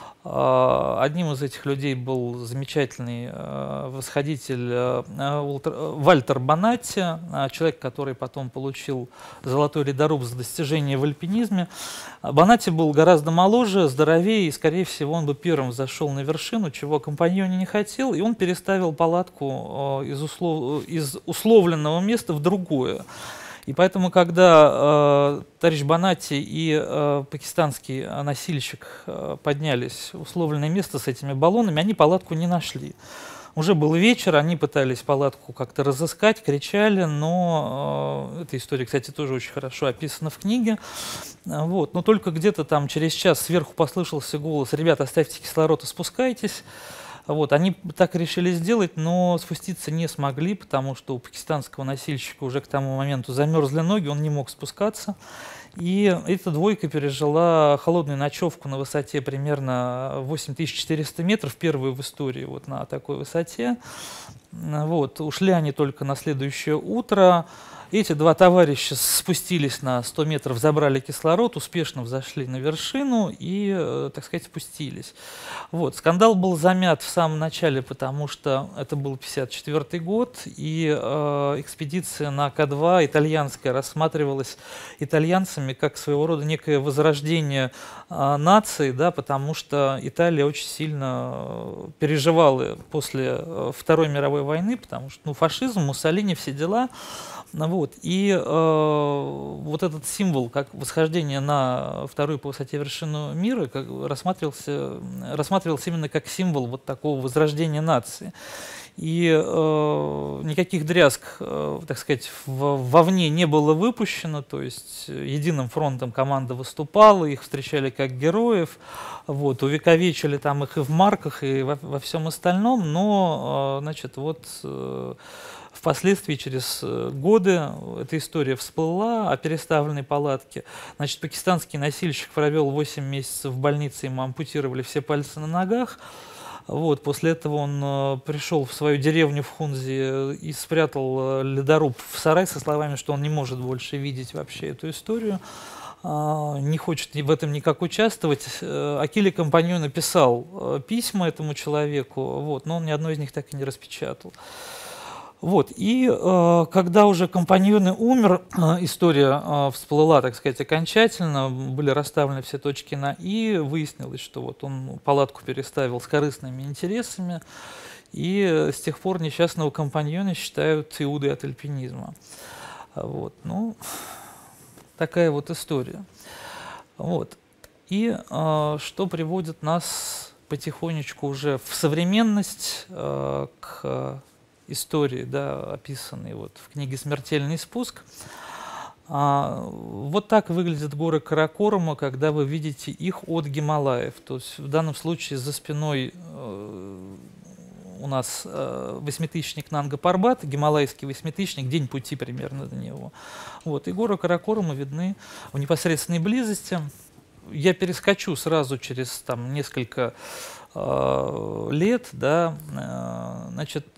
одним из этих людей был замечательный э, восходитель э, Уолтер, э, Вальтер Бонатти, э, человек, который потом получил золотой ледоруб за достижения в альпинизме. Бонатти был гораздо моложе, здоровее, и, скорее всего, он бы первым зашел на вершину, чего Компаньоне не хотел, и он переставил палатку э, из, услов, из условленного места в другое. И поэтому, когда э, товарищ Бонатти и э, пакистанский носильщик э, поднялись в условленное место с этими баллонами, они палатку не нашли. Уже был вечер, они пытались палатку как-то разыскать, кричали, но э, эта история, кстати, тоже очень хорошо описана в книге. Вот. Но только где-то там через час сверху послышался голос: «Ребята, оставьте кислород и спускайтесь». Вот, они так решили сделать, но спуститься не смогли, потому что у пакистанского носильщика уже к тому моменту замерзли ноги, он не мог спускаться. И эта двойка пережила холодную ночевку на высоте примерно восемь тысяч четыреста метров, первую в истории вот на такой высоте. Вот, ушли они только на следующее утро. Эти два товарища спустились на сто метров, забрали кислород, успешно взошли на вершину и, так сказать, спустились. Вот. Скандал был замят в самом начале, потому что это был пятьдесят четвёртый год, и э, экспедиция на Ка два итальянская рассматривалась итальянцами как своего рода некое возрождение э, нации, да, потому что Италия очень сильно переживала после Второй мировой войны, потому что ну, фашизм, Муссолини, все дела. Вот. И э, вот этот символ, как восхождение на вторую по высоте вершину мира, как, рассматривался, рассматривался именно как символ вот такого возрождения нации. И э, никаких дрязг, э, так сказать, в, вовне не было выпущено, то есть единым фронтом команда выступала, их встречали как героев, вот, увековечили там их и в марках, и во, во всем остальном, но, э, значит, вот... Э, В впоследствии, через годы, эта история всплыла о переставленной палатке. Значит, пакистанский носильщик провел восемь месяцев в больнице, ему ампутировали все пальцы на ногах. Вот, после этого он э, пришел в свою деревню в Хунзе и спрятал э, ледоруб в сарай со словами, что он не может больше видеть вообще эту историю, э, не хочет в этом никак участвовать. Э, Акили Компаньон написал э, письма этому человеку, вот, но он ни одно из них так и не распечатал. Вот. И э, когда уже Компаньоне умер, э, история э, всплыла, так сказать, окончательно, были расставлены все точки на «и», выяснилось, что вот он палатку переставил с корыстными интересами, и э, с тех пор несчастного Компаньоне считают Иудой от альпинизма. Вот. Ну, такая вот история. Вот. И э, что приводит нас потихонечку уже в современность, э, к истории, да, описанные вот в книге «Смертельный спуск». А, вот так выглядят горы Каракорума, когда вы видите их от Гималаев. То есть в данном случае за спиной э, у нас э, восьмитысячник Нанга-Парбат, гималайский восьмитысячник, день пути примерно до него. Вот, и горы Каракорума видны в непосредственной близости. Я перескочу сразу через там, несколько э, лет, да, э, значит,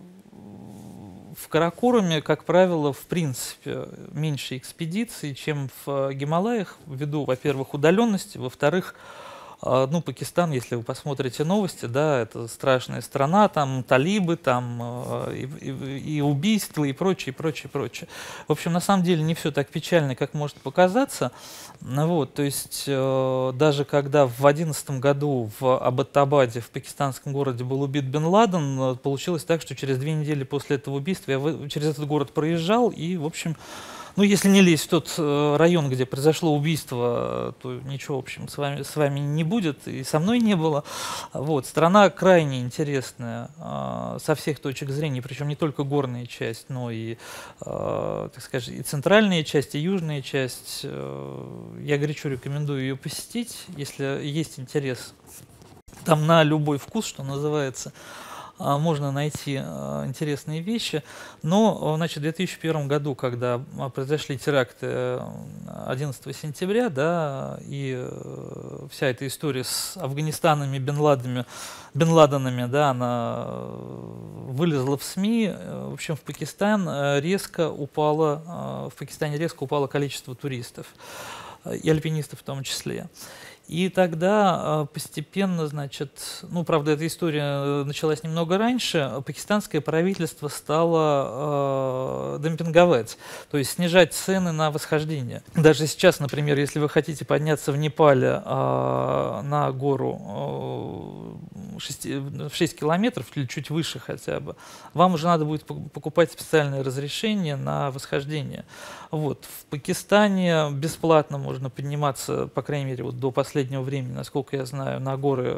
в Каракоруме, как правило, в принципе, меньше экспедиций, чем в Гималаях, ввиду, во-первых, удаленности, во-вторых, ну, Пакистан, если вы посмотрите новости, да, это страшная страна, там талибы, там и, и, и убийства, и прочее, и прочее, прочее. В общем, на самом деле не все так печально, как может показаться. Вот, то есть э, даже когда в две тысячи одиннадцатом году в Аббатабаде, в пакистанском городе, был убит Бен Ладен, получилось так, что через две недели после этого убийства я в, через этот город проезжал, и, в общем, ну, если не лезть в тот э, район, где произошло убийство, то ничего, в общем, с вами, с вами не будет, и со мной не было. Вот. Страна крайне интересная э, со всех точек зрения, причем не только горная часть, но и, э, так скажем, и центральная часть, и южная часть. Э, я горячо рекомендую ее посетить, если есть интерес. Там на любой вкус, что называется. Можно найти интересные вещи, но, значит, в две тысячи первом году, когда произошли теракты одиннадцатого сентября, да, и вся эта история с Афганистанами, Бен Ладенами, Бен Ладенами, да, она вылезла в СМИ, в общем, в Пакистан резко упало, в Пакистане резко упало количество туристов, и альпинистов в том числе. И тогда постепенно, значит, ну, правда, эта история началась немного раньше, пакистанское правительство стало э, демпинговать, то есть снижать цены на восхождение. Даже сейчас, например, если вы хотите подняться в Непале э, на гору э, шесть километров или чуть выше хотя бы, вам уже надо будет покупать специальное разрешение на восхождение. Вот. В Пакистане бесплатно можно подниматься, по крайней мере, вот до последнего времени, насколько я знаю, на горы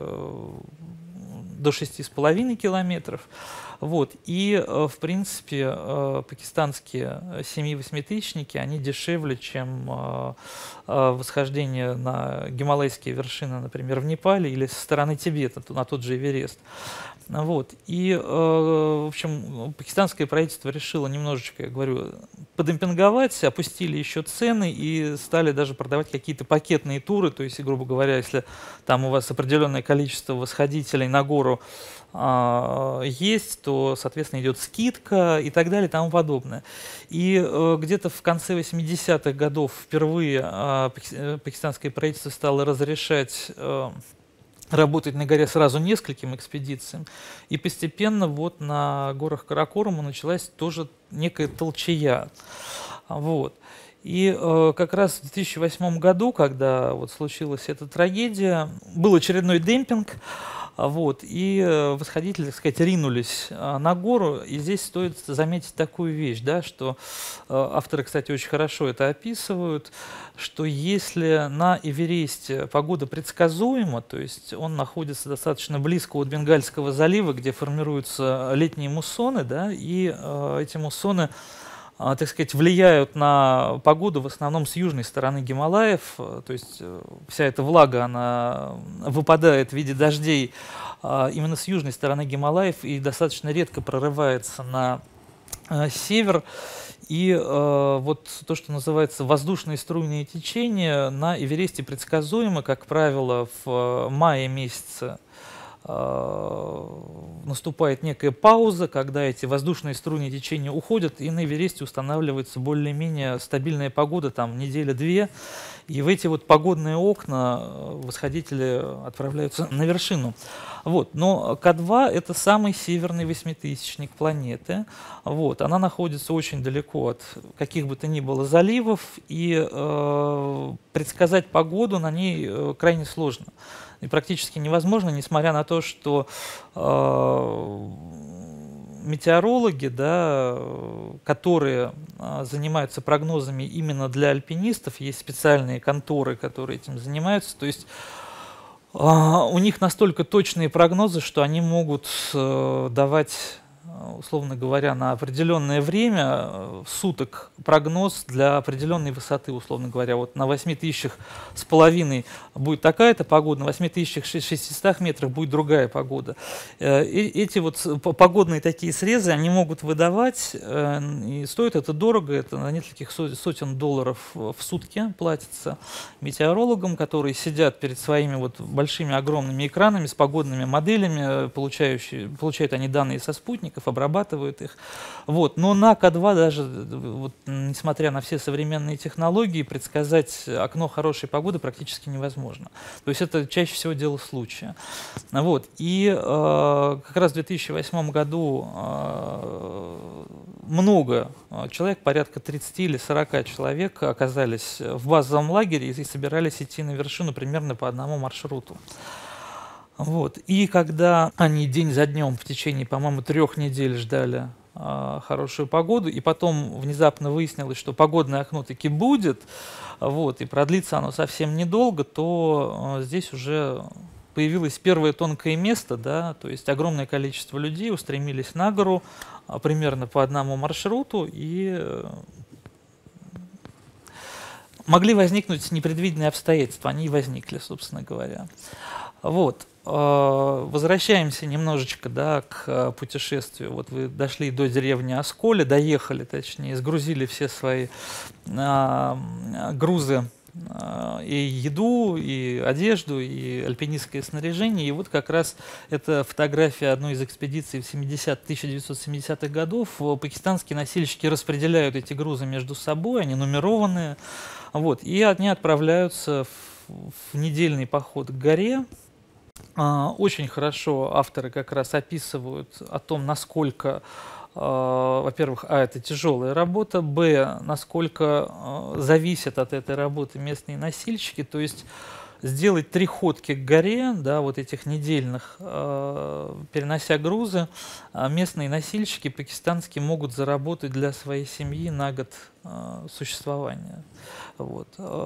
до шести с половиной километров. Вот. И, в принципе, пакистанские семи-восьмитысячники, они дешевле, чем восхождение на гималайские вершины, например, в Непале или со стороны Тибета, на тот же Эверест. Вот. И, в общем, пакистанское правительство решило немножечко, я говорю, подемпинговать, опустили еще цены и стали даже продавать какие-то пакетные туры, то есть, грубо говоря, если там у вас определенное количество восходителей на гору а, есть, то, соответственно, идет скидка и так далее и тому подобное. И а, где-то в конце восьмидесятых годов впервые а, пакистанское правительство стало разрешать а, работать на горе сразу нескольким экспедициям, и постепенно вот на горах Каракорума началась тоже некая толчая. Вот. И э, как раз в две тысячи восьмом году, когда вот случилась эта трагедия, был очередной демпинг, вот, и э, восходители, так сказать, ринулись э, на гору. И здесь стоит заметить такую вещь, да, что э, авторы, кстати, очень хорошо это описывают, что если на Эвересте погода предсказуема, то есть он находится достаточно близко от Бенгальского залива, где формируются летние муссоны, да, и э, эти муссоны, так сказать, влияют на погоду в основном с южной стороны Гималаев, то есть вся эта влага, она выпадает в виде дождей именно с южной стороны Гималаев и достаточно редко прорывается на э, север. И э, вот то, что называется воздушные струйные течения, на Эвересте предсказуемо, как правило, в мае месяце э, наступает некая пауза, когда эти воздушные струйные течения уходят, и на Эвересте устанавливается более-менее стабильная погода, там неделя-две, и в эти вот погодные окна восходители отправляются на вершину. Вот. Но К два — это самый северный восьмитысячник планеты. Вот. Она находится очень далеко от каких бы то ни было заливов, и э, предсказать погоду на ней э, крайне сложно. И практически невозможно, несмотря на то, что э, метеорологи, да, которые э, занимаются прогнозами именно для альпинистов, есть специальные конторы, которые этим занимаются, то есть э, у них настолько точные прогнозы, что они могут э, давать, условно говоря, на определенное время суток прогноз для определенной высоты, условно говоря. Вот на восьми тысячах с половиной будет такая-то погода, на восьми тысячах шестистах метрах будет другая погода. Эти вот погодные такие срезы, они могут выдавать, и стоит это дорого, это на нескольких сотен долларов в сутки платится метеорологам, которые сидят перед своими вот большими огромными экранами с погодными моделями, получающие, получают они данные со спутников, обрабатывают их. Вот. Но на К два даже, вот, несмотря на все современные технологии, предсказать окно хорошей погоды практически невозможно. То есть это чаще всего дело случая. Вот. И э, как раз в две тысячи восьмом году э, много человек, порядка тридцати или сорока человек, оказались в базовом лагере и, и собирались идти на вершину примерно по одному маршруту. Вот. И когда они день за днем в течение, по-моему, трех недель ждали э, хорошую погоду, и потом внезапно выяснилось, что погодное окно таки будет, вот, и продлится оно совсем недолго, то э, здесь уже появилось первое тонкое место, да, то есть огромное количество людей устремились на гору э, примерно по одному маршруту, и э, могли возникнуть непредвиденные обстоятельства, они и возникли, собственно говоря. Вот. Возвращаемся немножечко, да, к путешествию. Вот вы дошли до деревни Осколи, доехали, точнее, сгрузили все свои а, грузы, а, и еду, и одежду, и альпинистское снаряжение. И вот как раз эта фотография одной из экспедиций в тысяча девятьсот семидесятых годов. Пакистанские носильщики распределяют эти грузы между собой, они нумерованные. Вот, и они отправляются в, в недельный поход к горе. Очень хорошо авторы как раз описывают о том, насколько, во-первых, а, это тяжелая работа, б, насколько зависят от этой работы местные носильщики, то есть сделать три ходки к горе, да, вот этих недельных, перенося грузы, местные носильщики пакистанские могут заработать для своей семьи на год существования. Вот.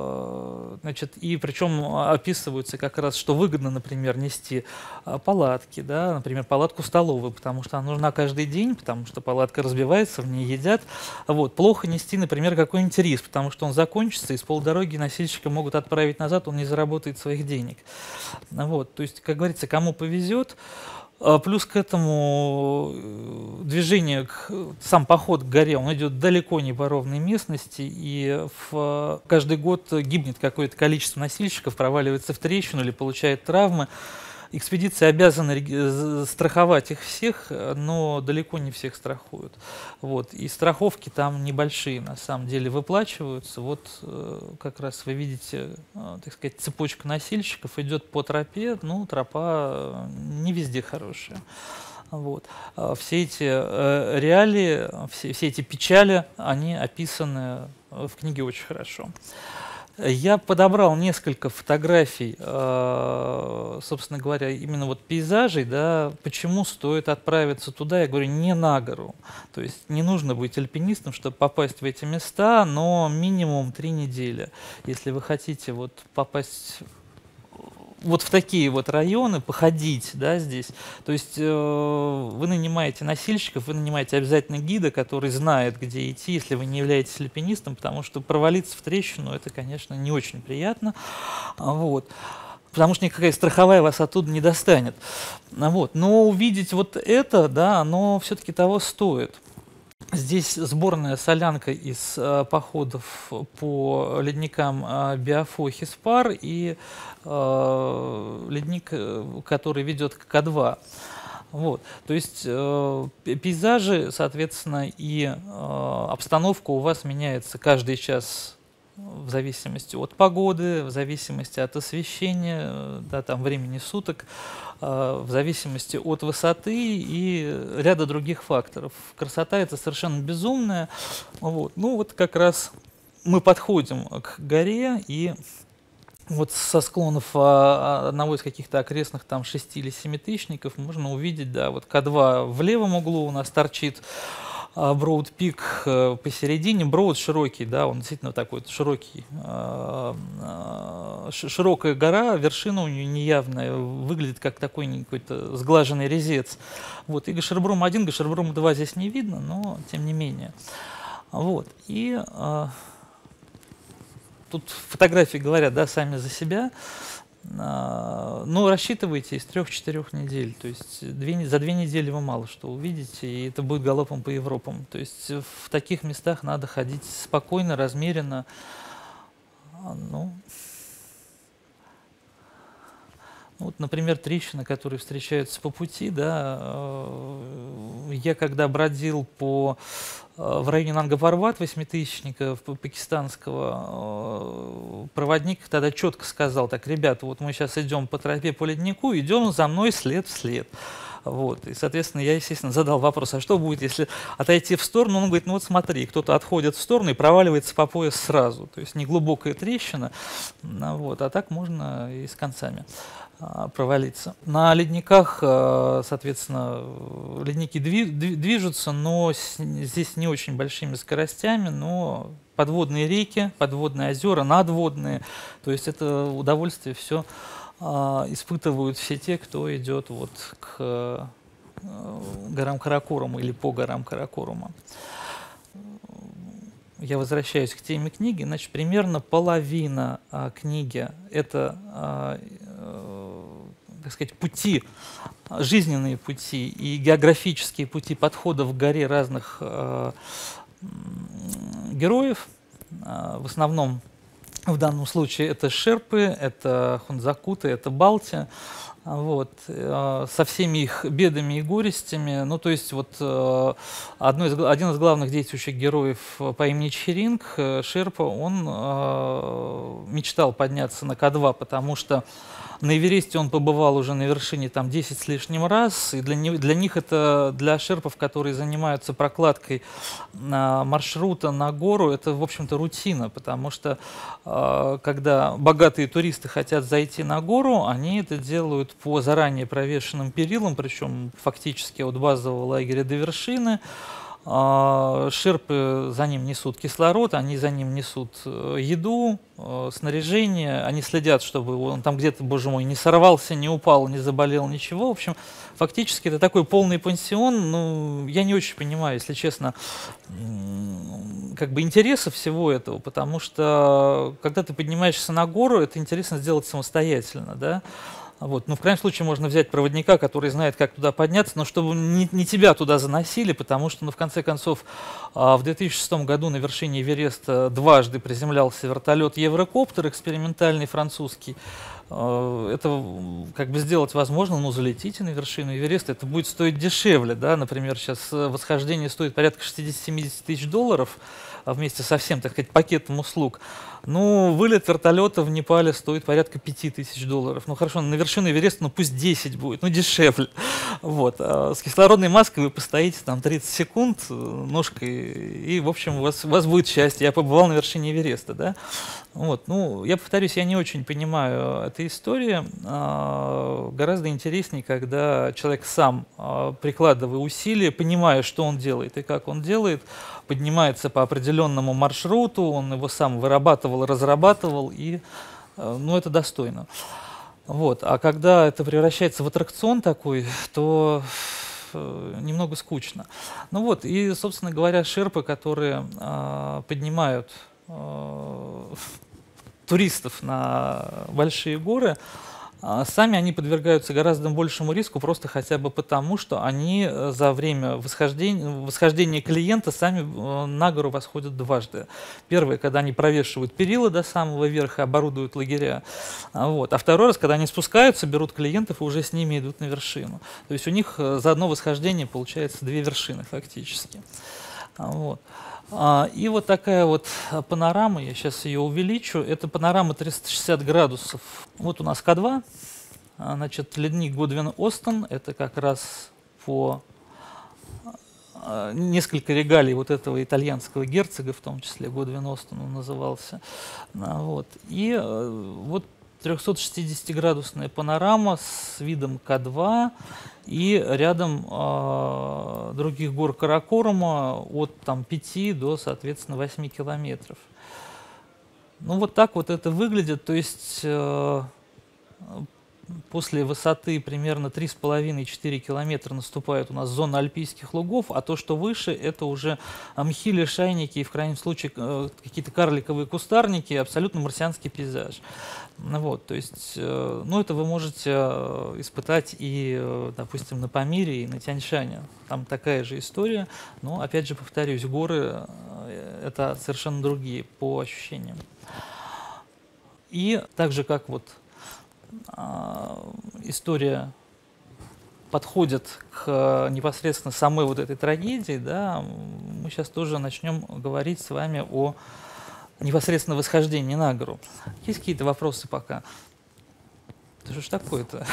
Значит, и причем описываются как раз, что выгодно, например, нести палатки, да, например, палатку-столовую, потому что она нужна каждый день, потому что палатка разбивается, в ней едят. Вот. Плохо нести, например, какой-нибудь рис, потому что он закончится, и с полдороги носильщика могут отправить назад, он не заработает своих денег. Вот. То есть, как говорится, кому повезет. Плюс к этому движение, сам поход к горе, он идет далеко не по ровной местности, и в, каждый год гибнет какое-то количество носильщиков, проваливается в трещину или получает травмы. Экспедиции обязаны страховать их всех, но далеко не всех страхуют. Вот. И страховки там небольшие, на самом деле, выплачиваются. Вот как раз вы видите, так сказать, цепочка носильщиков идет по тропе, ну, тропа не везде хорошая. Вот. Все эти реалии, все, все эти печали, они описаны в книге очень хорошо. Я подобрал несколько фотографий, собственно говоря, именно вот пейзажей, да, почему стоит отправиться туда, я говорю, не на гору. То есть не нужно быть альпинистом, чтобы попасть в эти места, но минимум три недели. Если вы хотите вот попасть вот в такие вот районы, походить, да, здесь. То есть э, вы нанимаете носильщиков, вы нанимаете обязательно гида, который знает, где идти, если вы не являетесь альпинистом, потому что провалиться в трещину, это, конечно, не очень приятно. Вот. Потому что никакая страховая вас оттуда не достанет. Вот. Но увидеть вот это, да, оно все-таки того стоит. Здесь сборная солянка из э, походов по ледникам э, Биофо, Хиспар и э, ледник, э, который ведет к К два. Вот. То есть э, пейзажи, соответственно, и э, обстановка у вас меняется каждый час в зависимости от погоды, в зависимости от освещения, да, там, времени суток, э, в зависимости от высоты и ряда других факторов. Красота это совершенно безумная. Вот. Ну вот как раз мы подходим к горе, и вот со склонов а, одного из каких-то окрестных там шести или семи тысячников можно увидеть, да, вот К два в левом углу у нас торчит, Броуд Пик посередине. Броуд широкий, да, он действительно такой широкий, широкая гора, вершина у нее неявная, выглядит как такой какой-то сглаженный резец. Вот, и Гашербрум один, Гашербрум два здесь не видно, но тем не менее. Вот, и тут фотографии говорят, да, сами за себя. Но рассчитывайте из трех-четырех недель, то есть две, за две недели вы мало что увидите, и это будет галопом по Европам. То есть в таких местах надо ходить спокойно, размеренно. Ну, вот, например, трещины, которые встречаются по пути, да, я когда бродил по, в районе Нанга-Парбат, восьмитысячника пакистанского, проводник тогда четко сказал: так, ребята, вот мы сейчас идем по тропе по леднику, идем за мной след в след. Вот. И, соответственно, я, естественно, задал вопрос, а что будет, если отойти в сторону? Он говорит, ну вот смотри, кто-то отходит в сторону и проваливается по пояс сразу. То есть неглубокая трещина, вот, а так можно и с концами провалиться. На ледниках, соответственно, ледники движутся, но здесь не очень большими скоростями, но подводные реки, подводные озера, надводные, то есть это удовольствие все испытывают все те, кто идет вот к горам Каракорума или по горам Каракорума. Я возвращаюсь к теме книги. Значит, примерно половина а, книги – это, а, а, так сказать, пути, жизненные пути и географические пути подхода в горе разных а, героев. А, в основном в данном случае это шерпы, это хунзакуты, это балти. Вот, со всеми их бедами и горестями. Ну, то есть, вот, одно из, один из главных действующих героев по имени Чхеринг, Шерпа, он мечтал подняться на К два, потому что на Эвересте он побывал уже на вершине там десять с лишним раз, и для, не, для них это, для шерпов, которые занимаются прокладкой а, маршрута на гору, это, в общем-то, рутина, потому что а, когда богатые туристы хотят зайти на гору, они это делают по заранее провешенным перилам, причем фактически от базового лагеря до вершины. Шерпы за ним несут кислород, они за ним несут еду, снаряжение, они следят, чтобы он там где-то, боже мой, не сорвался, не упал, не заболел, ничего. В общем, фактически это такой полный пансион. Ну, я не очень понимаю, если честно, как бы интереса всего этого, потому что когда ты поднимаешься на гору, это интересно сделать самостоятельно, да. Вот. Ну, в крайнем случае можно взять проводника, который знает, как туда подняться, но чтобы не, не тебя туда заносили, потому что, ну, в конце концов, в две тысячи шестом году на вершине Эвереста дважды приземлялся вертолет Еврокоптер, экспериментальный французский. Это как бы сделать возможно, но залетите на вершину Эвереста, это будет стоить дешевле, да, например, сейчас восхождение стоит порядка шестидесяти-семидесяти тысяч долларов вместе со всем, так сказать, пакетом услуг. Ну, вылет вертолета в Непале стоит порядка пяти тысяч долларов. Ну, хорошо, на вершину Эвереста, ну, пусть десять будет, ну, дешевле. Вот. А с кислородной маской вы постоите там тридцать секунд ножкой, и, в общем, у вас, у вас будет счастье. Я побывал на вершине Эвереста, да. Вот. Ну, я повторюсь, я не очень понимаю этой истории. А, гораздо интереснее, когда человек сам, а, прикладывая усилия, понимая, что он делает и как он делает, поднимается по определенному маршруту, он его сам вырабатывал, разрабатывал, и, ну, это достойно. Вот. А когда это превращается в аттракцион такой, то немного скучно. Ну вот, и, собственно говоря, шерпы, которые а, поднимают а, туристов на большие горы, А сами они подвергаются гораздо большему риску, просто хотя бы потому, что они э, за время восхождения, восхождения клиента сами э, на гору восходят дважды. Первое, когда они провешивают перила до самого верха, оборудуют лагеря. А, вот. А второй раз, когда они спускаются, берут клиентов и уже с ними идут на вершину. То есть у них э, за одно восхождение получается две вершины фактически. А, вот. А, И вот такая вот а, панорама, я сейчас ее увеличу, это панорама триста шестьдесят градусов. Вот у нас К два, а, значит, ледник Годвин-Остен, это как раз по а, несколько регалий вот этого итальянского герцога, в том числе Годвин-Остен он назывался. А, Вот. И э, вот трехсотшестидесятиградусная панорама с видом К два, и рядом э, других гор Каракорума от там, пяти до, соответственно, восьми километров. Ну вот так вот это выглядит, то есть э, после высоты примерно три с половиной — четыре километра наступает у нас зона альпийских лугов, а то, что выше, это уже мхи, лишайники и в крайнем случае э, какие-то карликовые кустарники, абсолютно марсианский пейзаж. Ну вот, то есть, э, ну это вы можете э, испытать и, э, допустим, на Памире, и на Тянь-Шане. Там такая же история, но, опять же, повторюсь, горы э, это совершенно другие по ощущениям. И так же, как вот э, история подходит к непосредственно самой вот этой трагедии, да, мы сейчас тоже начнем говорить с вами о непосредственно восхождении на гору. Есть какие-то вопросы пока? Да что ж такое-то?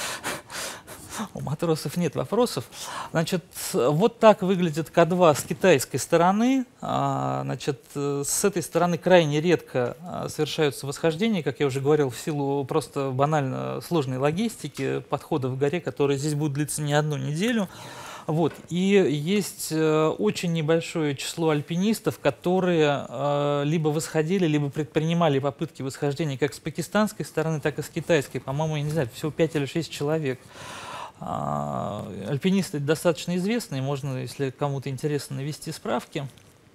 У матросов нет вопросов. Значит, вот так выглядит К два с китайской стороны. А, Значит, с этой стороны крайне редко а, совершаются восхождения, как я уже говорил, в силу просто банально сложной логистики подхода в горе, которые здесь будут длиться не одну неделю. Вот. И есть э, очень небольшое число альпинистов, которые э, либо восходили, либо предпринимали попытки восхождения как с пакистанской стороны, так и с китайской. По-моему, я не знаю, всего пять или шесть человек. А, альпинисты достаточно известные, можно, если кому-то интересно, навести справки.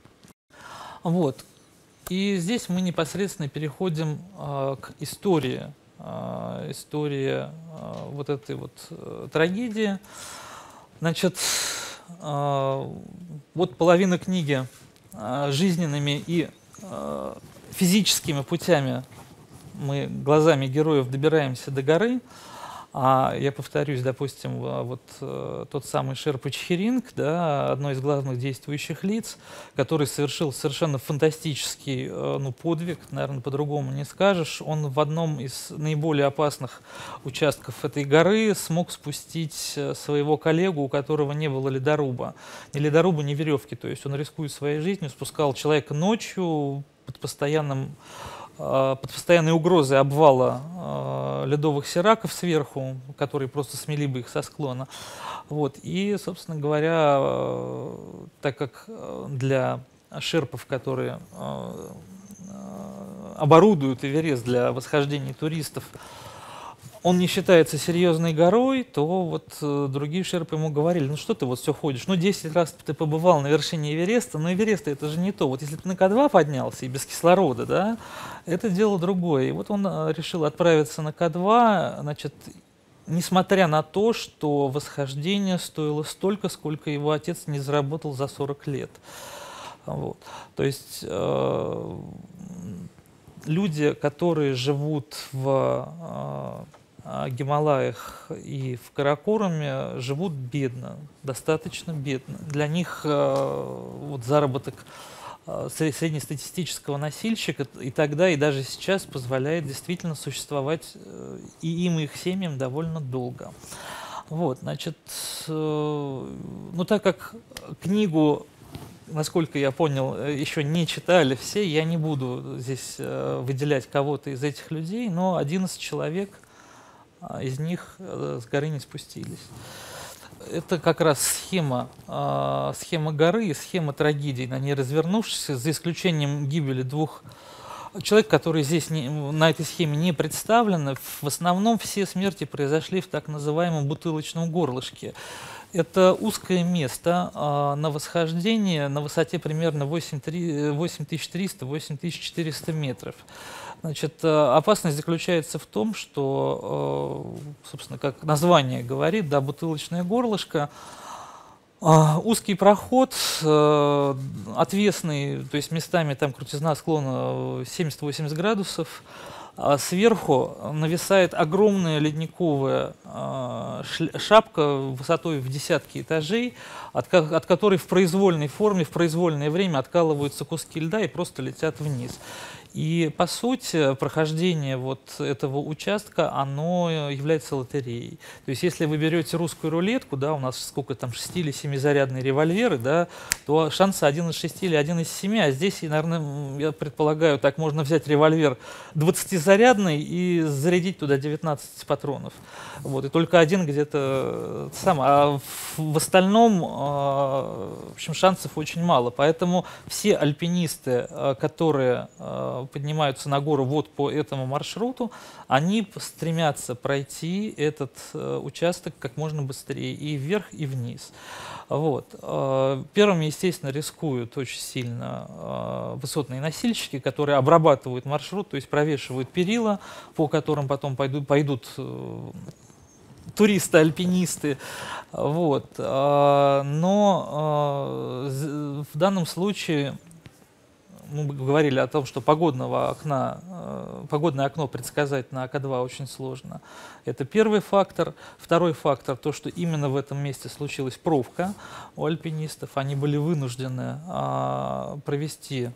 Вот. И здесь мы непосредственно переходим э, к истории, э, истории э, вот этой вот э, трагедии. Значит, э, вот половина книги э, жизненными и э, физическими путями мы глазами героев добираемся до горы. А я повторюсь, допустим, вот э, тот самый Шерпа Чхиринг, да, одно из главных действующих лиц, который совершил совершенно фантастический э, ну, подвиг, наверное, по-другому не скажешь. Он в одном из наиболее опасных участков этой горы смог спустить своего коллегу, у которого не было ледоруба. Ни ледоруба, ни веревки. То есть он, рискуя своей жизнью, спускал человека ночью под постоянным под постоянной угрозой обвала э, ледовых сираков сверху, которые просто смели бы их со склона. Вот. И, собственно говоря, э, так как для шерпов, которые э, оборудуют Эверест для восхождения туристов, он не считается серьезной горой, то вот э, другие шерпы ему говорили: ну что ты вот все ходишь, ну десять раз ты побывал на вершине Эвереста, но Эвереста это же не то. Вот если ты на К два поднялся и без кислорода, да, это дело другое. И вот он э, решил отправиться на К два, значит, несмотря на то, что восхождение стоило столько, сколько его отец не заработал за сорок лет. Вот. То есть э, люди, которые живут в э, Гималаях и в Каракоруме, живут бедно, достаточно бедно. Для них э, вот заработок э, среднестатистического носильщика и тогда, и даже сейчас позволяет действительно существовать э, и им, и их семьям довольно долго. Вот, значит, э, ну так как книгу, насколько я понял, еще не читали все, я не буду здесь э, выделять кого-то из этих людей, но одиннадцать человек из них с горы не спустились. Это как раз схема, э, схема горы и схема трагедии, на ней развернувшейся, за исключением гибели двух человек, который здесь не, на этой схеме не представлен, в основном все смерти произошли в так называемом бутылочном горлышке. Это узкое место э, на восхождении на высоте примерно восемь тысяч триста — восемь тысяч четыреста метров. Значит, опасность заключается в том, что, собственно, как название говорит, да, бутылочное горлышко, узкий проход, отвесный, то есть местами там крутизна склона семьдесят-восемьдесят градусов, сверху нависает огромная ледниковая шапка высотой в десятки этажей, от, от которой в произвольной форме, в произвольное время откалываются куски льда и просто летят вниз. И, по сути, прохождение вот этого участка, оно является лотереей. То есть, если вы берете русскую рулетку, да, у нас сколько там, шести или семизарядные револьверы, да, то шансы один из шести или один из семи, а здесь, наверное, я предполагаю, так можно взять револьвер двадцатизарядный и зарядить туда девятнадцать патронов. Вот, и только один где-то сам. А в остальном, в общем, шансов очень мало. Поэтому все альпинисты, которые поднимаются на гору вот по этому маршруту, они стремятся пройти этот э, участок как можно быстрее и вверх, и вниз. Вот. Э, первыми, естественно, рискуют очень сильно э, высотные носильщики, которые обрабатывают маршрут, то есть провешивают перила, по которым потом пойдут, пойдут э, туристы, альпинисты. Вот. Э, но э, в данном случае мы говорили о том, что погодного окна, э, погодное окно предсказать на АК два очень сложно. Это первый фактор. Второй фактор, то, что именно в этом месте случилась пробка у альпинистов. Они были вынуждены э, провести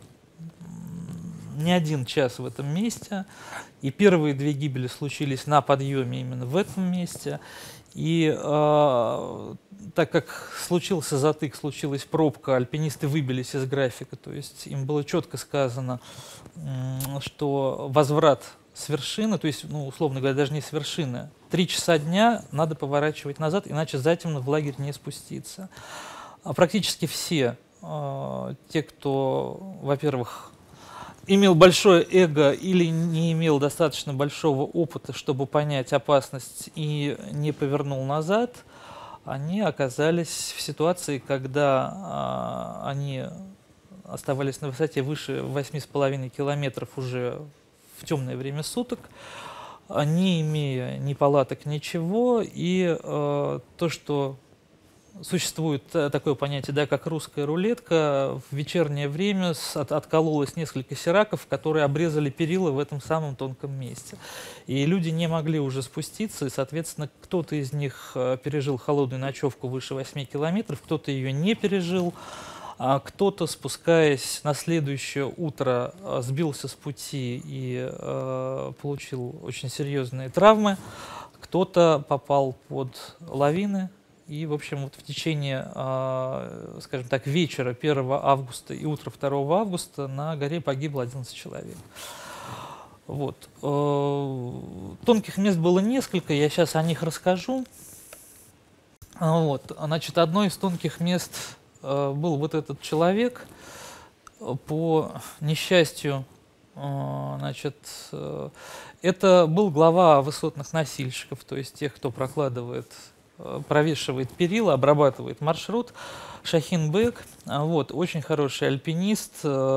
не один час в этом месте. И первые две гибели случились на подъеме именно в этом месте. И э, так как случился затык, случилась пробка, альпинисты выбились из графика, то есть им было четко сказано, э, что возврат с вершины, то есть, ну, условно говоря, даже не с вершины, три часа дня надо поворачивать назад, иначе затемно в лагерь не спуститься. А практически все э, те, кто, во-первых, имел большое эго или не имел достаточно большого опыта, чтобы понять опасность и не повернул назад, они оказались в ситуации, когда а, они оставались на высоте выше восьми с половиной километров уже в темное время суток, не имея ни палаток, ничего, и а, то, что существует такое понятие, да, как русская рулетка. В вечернее время от, откололось несколько сираков, которые обрезали перила в этом самом тонком месте. И люди не могли уже спуститься, и, соответственно, кто-то из них пережил холодную ночевку выше восьми километров, кто-то ее не пережил, а кто-то, спускаясь на следующее утро, сбился с пути и э, получил очень серьезные травмы, кто-то попал под лавины. И, в общем, вот в течение, э, скажем так, вечера первого августа и утра второго августа на горе погибло одиннадцать человек. Вот. Э, тонких мест было несколько, я сейчас о них расскажу. Вот. Значит, одно из тонких мест э, был вот этот человек. По несчастью, э, значит, э, это был глава высотных носильщиков, то есть тех, кто прокладывает, провешивает перила, обрабатывает маршрут, Шахин Бек. Вот, очень хороший альпинист.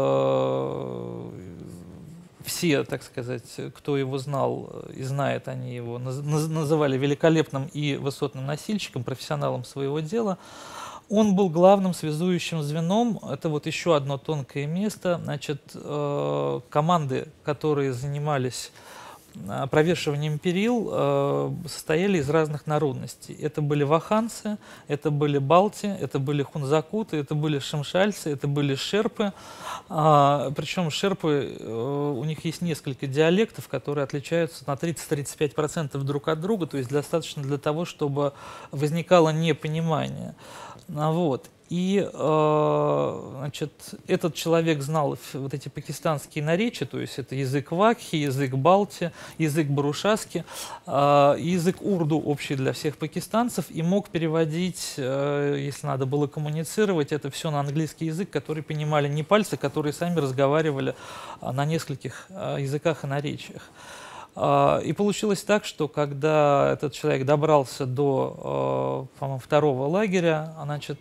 Все, так сказать, кто его знал и знает, они его называли великолепным и высотным носильщиком, профессионалом своего дела. Он был главным связующим звеном. Это вот еще одно тонкое место. Значит, команды, которые занимались провешиванием перил, э, состояли из разных народностей. Это были ваханцы, это были балти, это были хунзакуты, это были шимшальцы, это были шерпы. А, причем шерпы, э, у них есть несколько диалектов, которые отличаются на тридцать-тридцать пять процентов друг от друга, то есть достаточно для того, чтобы возникало непонимание. Вот. И э, значит, этот человек знал вот эти пакистанские наречия, то есть это язык вакхи, язык балти, язык барушаски, э, язык урду общий для всех пакистанцев, и мог переводить, э, если надо было коммуницировать, это все на английский язык, который понимали непальцы, которые сами разговаривали э, на нескольких э, языках и наречиях. И получилось так, что когда этот человек добрался до, по-моему, второго лагеря, значит,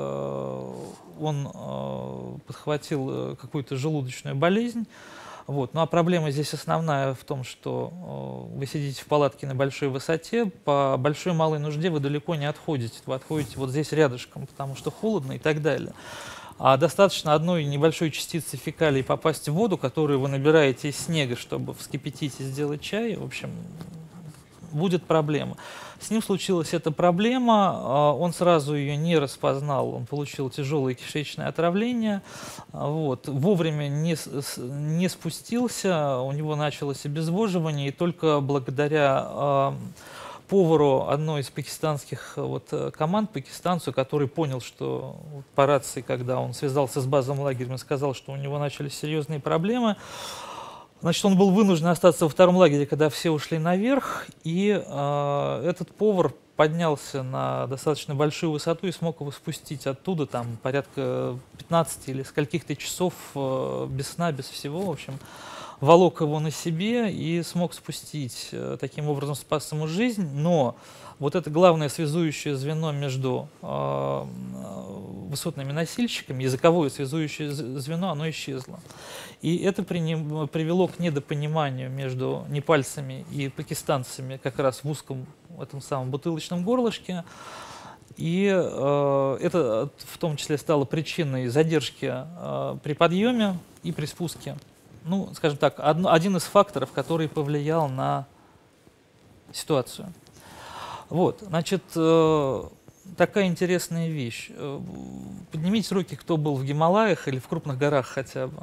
он подхватил какую-то желудочную болезнь. Вот. Ну а проблема здесь основная в том, что вы сидите в палатке на большой высоте, по большой малой нужде вы далеко не отходите, вы отходите вот здесь рядышком, потому что холодно и так далее. А достаточно одной небольшой частицы фекалий попасть в воду, которую вы набираете из снега, чтобы вскипятить и сделать чай. В общем, будет проблема. С ним случилась эта проблема, он сразу ее не распознал, он получил тяжелое кишечное отравление, вот, вовремя не, не спустился, у него началось обезвоживание, и только благодаря повару одной из пакистанских вот, команд, пакистанцу, который понял, что по рации, когда он связался с базовым лагерем и сказал, что у него начались серьезные проблемы, значит, он был вынужден остаться во втором лагере, когда все ушли наверх, и э, этот повар поднялся на достаточно большую высоту и смог его спустить оттуда, там, порядка пятнадцати или скольких-то часов э, без сна, без всего, в общем, волок его на себе и смог спустить, таким образом спас ему жизнь, но вот это главное связующее звено между э, высотными носильщиками, языковое связующее звено, оно исчезло. И это привело к недопониманию между непальцами и пакистанцами как раз в узком этом самом бутылочном горлышке. И э, это в том числе стало причиной задержки э, при подъеме и при спуске. Ну, скажем так, одно, один из факторов, который повлиял на ситуацию. Вот, значит, э, такая интересная вещь. Поднимите руки, кто был в Гималаях или в крупных горах хотя бы.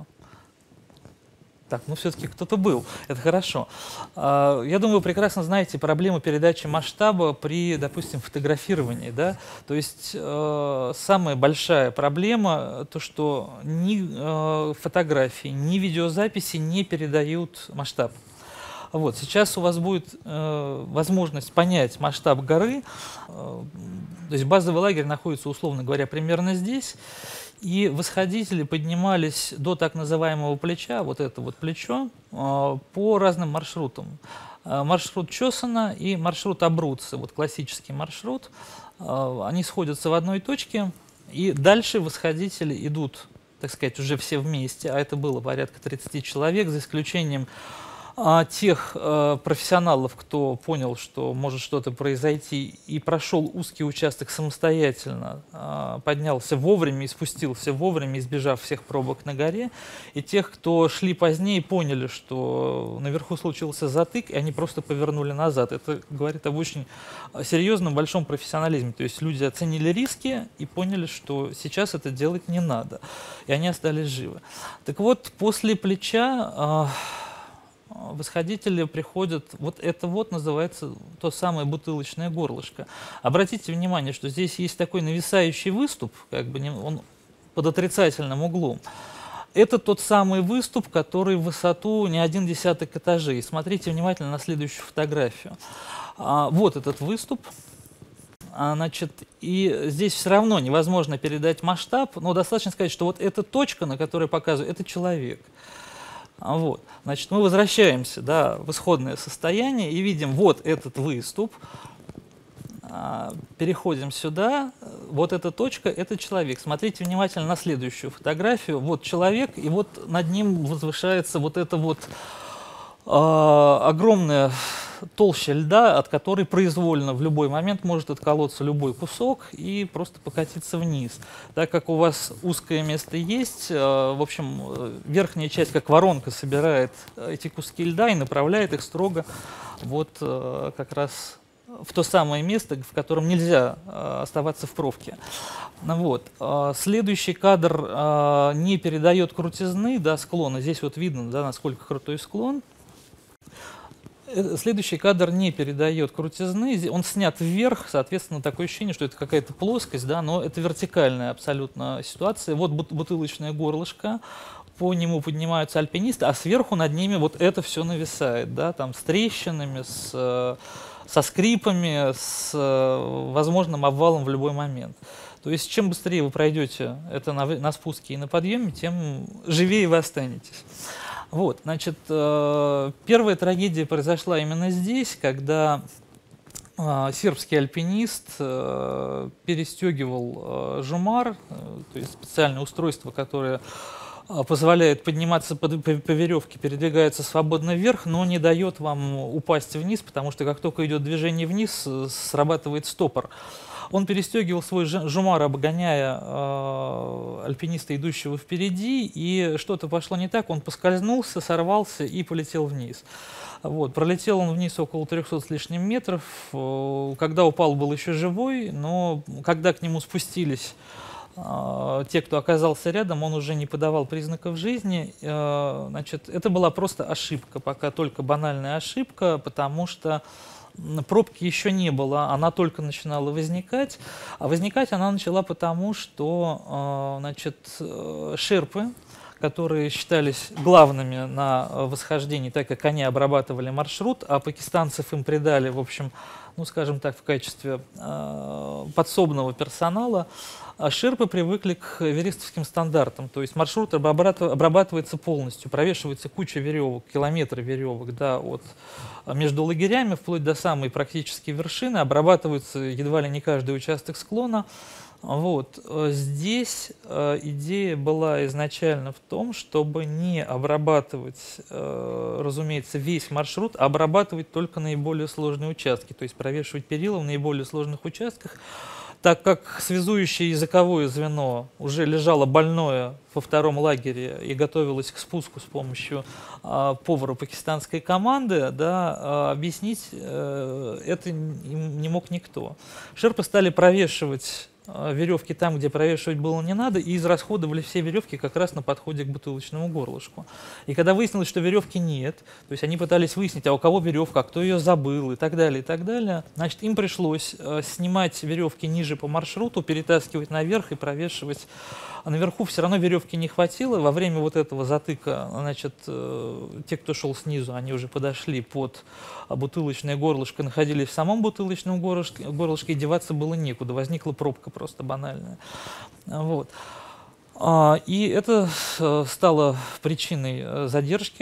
Так, ну все-таки кто-то был, это хорошо. Я думаю, вы прекрасно знаете проблему передачи масштаба при, допустим, фотографировании. Да? То есть э, самая большая проблема, то что ни э, фотографии, ни видеозаписи не передают масштаб. Вот, сейчас у вас будет э, возможность понять масштаб горы. Э, то есть базовый лагерь находится, условно говоря, примерно здесь. И восходители поднимались до так называемого плеча, вот это вот плечо, по разным маршрутам. Маршрут Чосана и маршрут Абруцци, вот классический маршрут, они сходятся в одной точке, и дальше восходители идут, так сказать, уже все вместе, а это было порядка тридцати человек, за исключением тех э, профессионалов, кто понял, что может что-то произойти и прошел узкий участок самостоятельно, э, поднялся вовремя и спустился вовремя, избежав всех пробок на горе, и тех, кто шли позднее, поняли, что наверху случился затык, и они просто повернули назад. Это говорит об очень серьезном, большом профессионализме. То есть люди оценили риски и поняли, что сейчас это делать не надо, и они остались живы. Так вот, после плеча э, восходители приходят, вот это вот называется то самое бутылочное горлышко. Обратите внимание, что здесь есть такой нависающий выступ, как бы он под отрицательным углом. Это тот самый выступ, который в высоту не один десяток этажей. Смотрите внимательно на следующую фотографию. А, вот этот выступ. А, значит, и здесь все равно невозможно передать масштаб, но достаточно сказать, что вот эта точка, на которой показываю, это человек. Вот. Значит, мы возвращаемся, да, в исходное состояние и видим вот этот выступ, переходим сюда, вот эта точка, это человек. Смотрите внимательно на следующую фотографию. Вот человек, и вот над ним возвышается вот эта вот э, огромная толща льда, от которой произвольно в любой момент может отколоться любой кусок и просто покатиться вниз. Так как у вас узкое место есть, в общем, верхняя часть, как воронка, собирает эти куски льда и направляет их строго вот как раз в то самое место, в котором нельзя оставаться в пробке. Вот. Следующий кадр не передает крутизны, да, склона. Здесь вот видно, да, насколько крутой склон. Э, Следующий кадр не передает крутизны, зе- он снят вверх, соответственно, такое ощущение, что это какая-то плоскость, да, но это вертикальная абсолютно ситуация. Вот бут- бутылочное горлышко, по нему поднимаются альпинисты, а сверху над ними вот это все нависает, да, там с трещинами, с, э, со скрипами, с э, возможным обвалом в любой момент. То есть чем быстрее вы пройдете это на, вы- на спуске и на подъеме, тем живее вы останетесь. Вот, значит, э, первая трагедия произошла именно здесь, когда а, сербский альпинист э, перестегивал э, жумар, э, то есть специальное устройство, которое а, позволяет подниматься по, по, по веревке, передвигается свободно вверх, но не дает вам упасть вниз, потому что как только идет движение вниз, э, срабатывает стопор. Он перестегивал свой жа- жумар, обгоняя э, альпиниста, идущего впереди, и что-то пошло не так, он поскользнулся, сорвался и полетел вниз. Вот. Пролетел он вниз около трехсот с лишним метров. Э, Когда упал, был еще живой, но когда к нему спустились э, те, кто оказался рядом, он уже не подавал признаков жизни. Э, Значит, это была просто ошибка, пока только банальная ошибка, потому что м, пробки еще не было, она только начинала возникать. А возникать она начала потому, что э, значит, э, шерпы, которые считались главными на э, восхождении, так как они обрабатывали маршрут, а пакистанцев им придали, в общем, ну, скажем так, в качестве э, подсобного персонала, а шерпы привыкли к эверестовским стандартам, то есть маршрут обрабатыв- обрабатывается полностью, провешивается куча веревок, километры веревок, да, от, а, между лагерями вплоть до самой практически вершины, обрабатывается едва ли не каждый участок склона. Вот. э, Здесь э, идея была изначально в том, чтобы не обрабатывать, э, разумеется, весь маршрут, а обрабатывать только наиболее сложные участки, то есть провешивать перила в наиболее сложных участках, так как связующее языковое звено уже лежало больное во втором лагере и готовилось к спуску с помощью а, повара пакистанской команды, да, а, объяснить э, это им не мог никто. Шерпы стали провешивать а, веревки там, где провешивать было не надо, и израсходовали все веревки как раз на подходе к бутылочному горлышку. И когда выяснилось, что веревки нет, то есть они пытались выяснить, а у кого веревка, а кто ее забыл и так далее, и так далее, значит, им пришлось э, снимать веревки ниже по маршруту, перетаскивать наверх и провешивать. А наверху все равно веревки не хватило. Во время вот этого затыка, значит, э, те, кто шел снизу, они уже подошли под а, бутылочное горлышко, находились в самом бутылочном горлышке, горлышке, и деваться было некуда. Возникла пробка просто банальная. Вот. А, И это э, стало причиной э, задержки.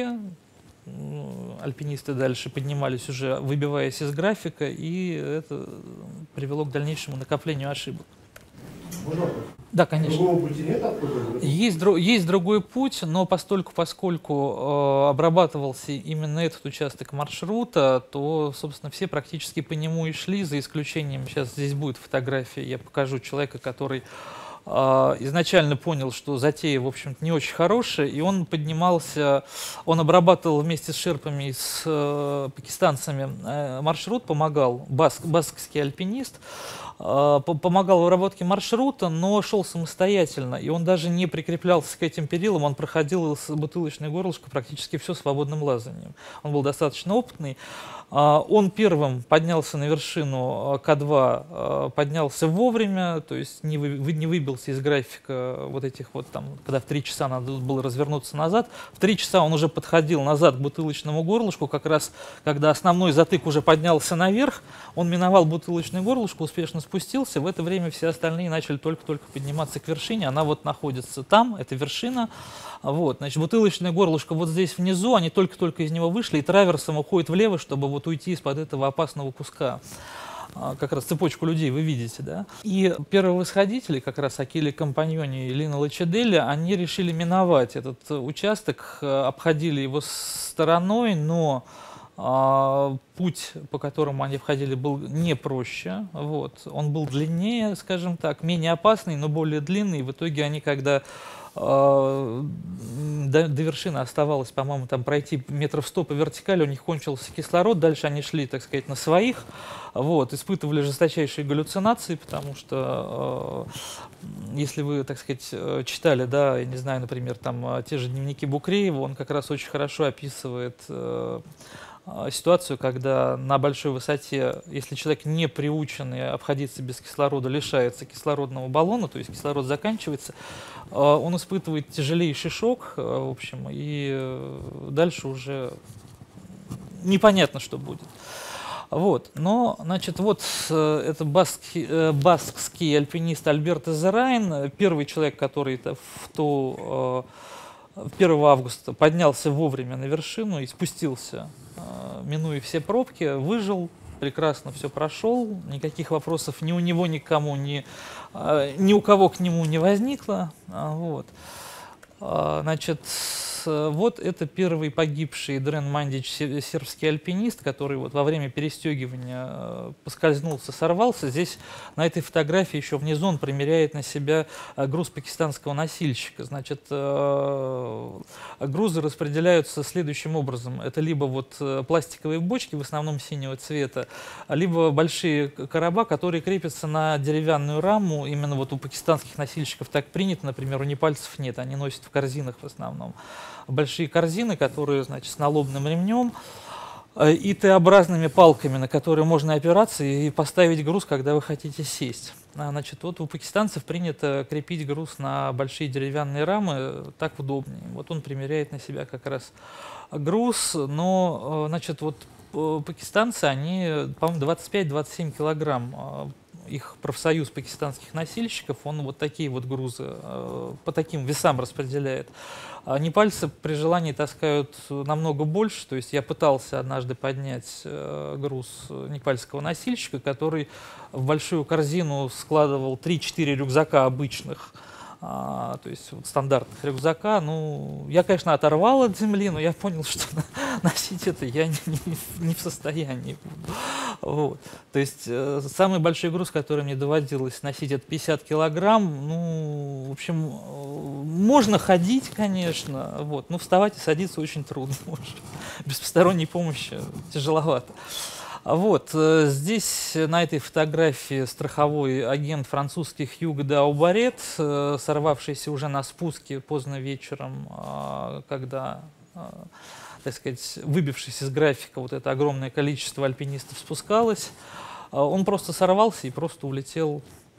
М, Альпинисты дальше поднимались уже, выбиваясь из графика, и это привело к дальнейшему накоплению ошибок. Можно вопрос? Да, конечно. Другого пути нет откуда? Есть, дру- есть другой путь, но постольку, поскольку э, обрабатывался именно этот участок маршрута, то, собственно, все практически по нему и шли, за исключением, сейчас здесь будет фотография, я покажу человека, который э, изначально понял, что затея, в общем-то, не очень хорошая, и он поднимался, он обрабатывал вместе с шерпами и с э, пакистанцами э, маршрут, помогал, баск, баскский альпинист, э, по- помогал в работе маршрута, но шел самостоятельно, и он даже не прикреплялся к этим перилам, он проходил с бутылочное горлышко практически все свободным лазанием. Он был достаточно опытный. А, Он первым поднялся на вершину а, К два, а, поднялся вовремя, то есть не, вы- вы- не выбился из графика вот этих вот там, когда в три часа надо было развернуться назад. В три часа он уже подходил назад к бутылочному горлышку, как раз когда основной затык уже поднялся наверх, он миновал бутылочное горлышко, успешно спустился. В это время все остальные начали только-только подниматься к вершине. Она вот находится там, это вершина. Вот, значит, бутылочное горлышко вот здесь внизу, они только-только из него вышли, и траверсом уходят влево, чтобы вот уйти из-под этого опасного куска. А, Как раз цепочку людей вы видите, да? И первые восходители, как раз Акили Компаньони и Лина Лачеделли, они решили миновать этот э, участок, э, обходили его стороной, но а, путь, по которому они входили, был не проще. Вот. Он был длиннее, скажем так, менее опасный, но более длинный. И в итоге они, когда а, до, до вершины оставалось, по-моему, там пройти метров сто по вертикали, у них кончился кислород, дальше они шли, так сказать, на своих, вот, испытывали жесточайшие галлюцинации, потому что, э, если вы, так сказать, э, читали, да, я не знаю, например, там э, те же дневники Букреева, он как раз очень хорошо описывает э, а, ситуацию, когда на большой высоте, если человек не приученный обходиться без кислорода, лишается кислородного баллона, то есть кислород заканчивается, а, он испытывает тяжелейший шок, а, в общем, и э, дальше уже непонятно, что будет. Вот, но, значит, вот э, это баскский, э, баскский альпинист Альберто Зерайн, первый человек, который в то э, первого августа поднялся вовремя на вершину и спустился, э, минуя все пробки, выжил, прекрасно все прошел, никаких вопросов ни у него, никому, ни, э, ни у кого к нему не возникло. А, вот. А, значит, вот это первый погибший Дрен Мандич, сербский альпинист, который вот во время перестегивания поскользнулся, сорвался. Здесь на этой фотографии еще внизу он примеряет на себя груз пакистанского носильщика. Значит, грузы распределяются следующим образом. Это либо вот пластиковые бочки, в основном синего цвета, либо большие короба, которые крепятся на деревянную раму. Именно вот у пакистанских носильщиков так принято, например, у непальцев нет, они носят в корзинах в основном. Большие корзины, которые, значит, с налобным ремнем и Т-образными палками, на которые можно опираться и поставить груз, когда вы хотите сесть. Значит, вот у пакистанцев принято крепить груз на большие деревянные рамы, так удобнее. Вот он примеряет на себя как раз груз, но, значит, вот пакистанцы, они, по-моему, двадцать пять — двадцать семь килограмм. Их профсоюз пакистанских носильщиков, он вот такие вот грузы э, по таким весам распределяет. А непальцы при желании таскают намного больше. То есть я пытался однажды поднять э, груз непальского носильщика, который в большую корзину складывал три-четыре рюкзака обычных, а, то есть вот стандартных рюкзака. Ну, я, конечно, оторвал от земли, но я понял, что носить это я не, не, не в состоянии. Вот. То есть э, самый большой груз, который мне доводилось носить, это пятьдесят килограмм. Ну, в общем, э, можно ходить, конечно, вот, но вставать и садиться очень трудно. Без посторонней помощи тяжеловато. Вот, э, здесь на этой фотографии страховой агент французский Хью Даубарет, э, сорвавшийся уже на спуске поздно вечером, э, когда... Э, так сказать, выбившись из графика, вот это огромное количество альпинистов спускалось, он просто сорвался и просто улетел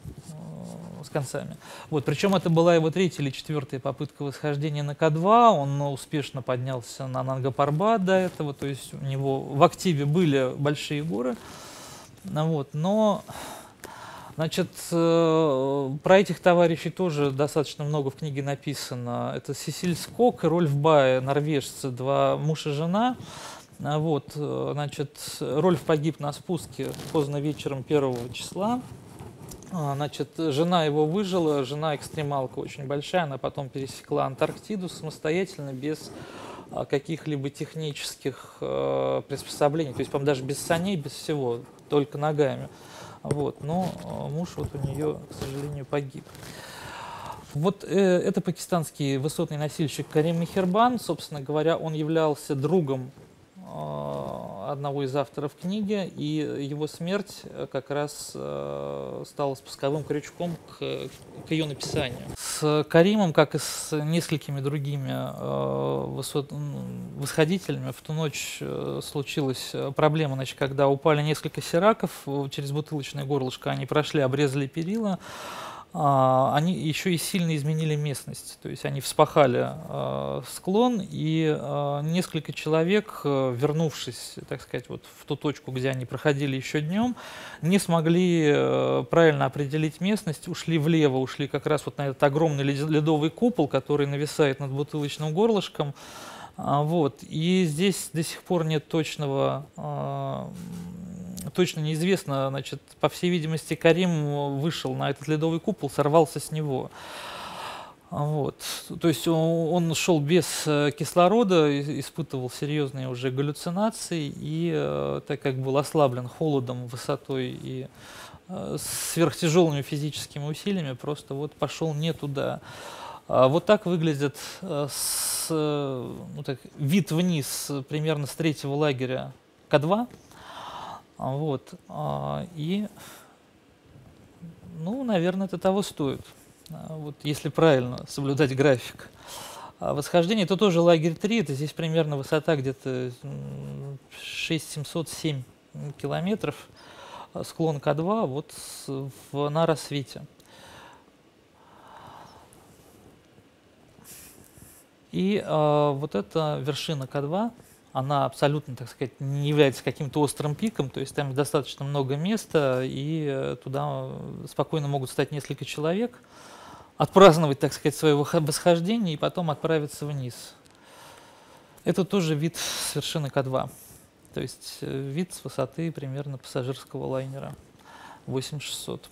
э, с концами. Вот, причем это была его третья или четвертая попытка восхождения на К два, он успешно поднялся на Нанга-Парбат до этого, то есть у него в активе были большие горы, вот, но... Значит, про этих товарищей тоже достаточно много в книге написано. Это Сесиль Скок и Рольф Бае, норвежцы, два муж и жена. Вот, значит, Рольф погиб на спуске поздно вечером первого числа. Значит, жена его выжила, жена экстремалка очень большая, она потом пересекла Антарктиду самостоятельно, без каких-либо технических приспособлений, то есть, по-моему, даже без саней, без всего, только ногами. Вот, но муж вот у нее, к сожалению, погиб. Вот э, это пакистанский высотный носильщик Карим Мехербан. Собственно говоря, он являлся другом э, одного из авторов книги, и его смерть как раз э, стала спусковым крючком к, к ее написанию. С Каримом, как и с несколькими другими э, высот, восходителями, в ту ночь э, случилась проблема, значит, когда упали несколько сираков через бутылочное горлышко, они прошли, обрезали перила. Они еще и сильно изменили местность, то есть они вспахали э, склон, и э, несколько человек, э, вернувшись, так сказать, вот в ту точку, где они проходили еще днем, не смогли э, правильно определить местность, ушли влево, ушли как раз вот на этот огромный ледовый купол, который нависает над бутылочным горлышком. А, вот. И здесь до сих пор нет точного... Э, Точно неизвестно, значит, по всей видимости, Карим вышел на этот ледовый купол, сорвался с него. Вот. То есть он, он шел без кислорода, испытывал серьезные уже галлюцинации и, так как был ослаблен холодом, высотой и сверхтяжелыми физическими усилиями, просто вот пошел не туда. Вот так выглядит с, ну, так, вид вниз примерно с третьего лагеря К два. Вот, и, ну, наверное, это того стоит, вот, если правильно соблюдать график. А восхождение — это тоже лагерь три, это здесь примерно высота где-то шесть тысяч семьсот семь километров, склон К два вот в, на рассвете. И э, вот эта вершина К два, она абсолютно, так сказать, не является каким-то острым пиком, то есть там достаточно много места, и туда спокойно могут стать несколько человек, отпраздновать, так сказать, свое восхождение и потом отправиться вниз. Это тоже вид с вершины К два, то есть вид с высоты примерно пассажирского лайнера восемь тысяч шестьсот.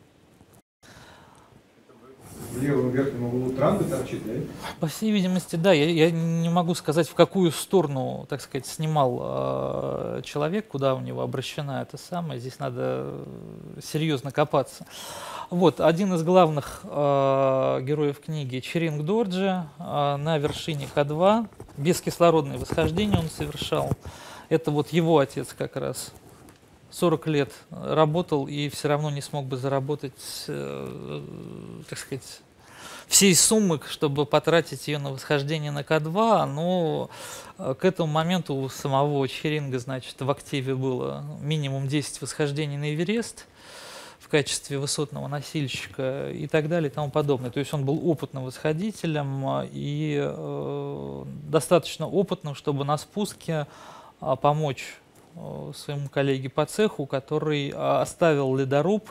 В левом верхнем углу трамбы торчит, да? По всей видимости, да. Я, я не могу сказать, в какую сторону, так сказать, снимал э, человек, куда у него обращена это самое. Здесь надо серьезно копаться. Вот, один из главных э, героев книги — Чиринг Дорджи, э, на вершине К два. Бескислородное восхождение он совершал. Это вот его отец как раз. сорок лет работал и все равно не смог бы заработать, э, так сказать, всей суммы, чтобы потратить ее на восхождение на К два, но к этому моменту у самого Чиринга, значит, в активе было минимум десять восхождений на Эверест в качестве высотного носильщика и так далее и тому подобное. То есть он был опытным восходителем и э, достаточно опытным, чтобы на спуске э, помочь э, своему коллеге по цеху, который э, оставил ледоруб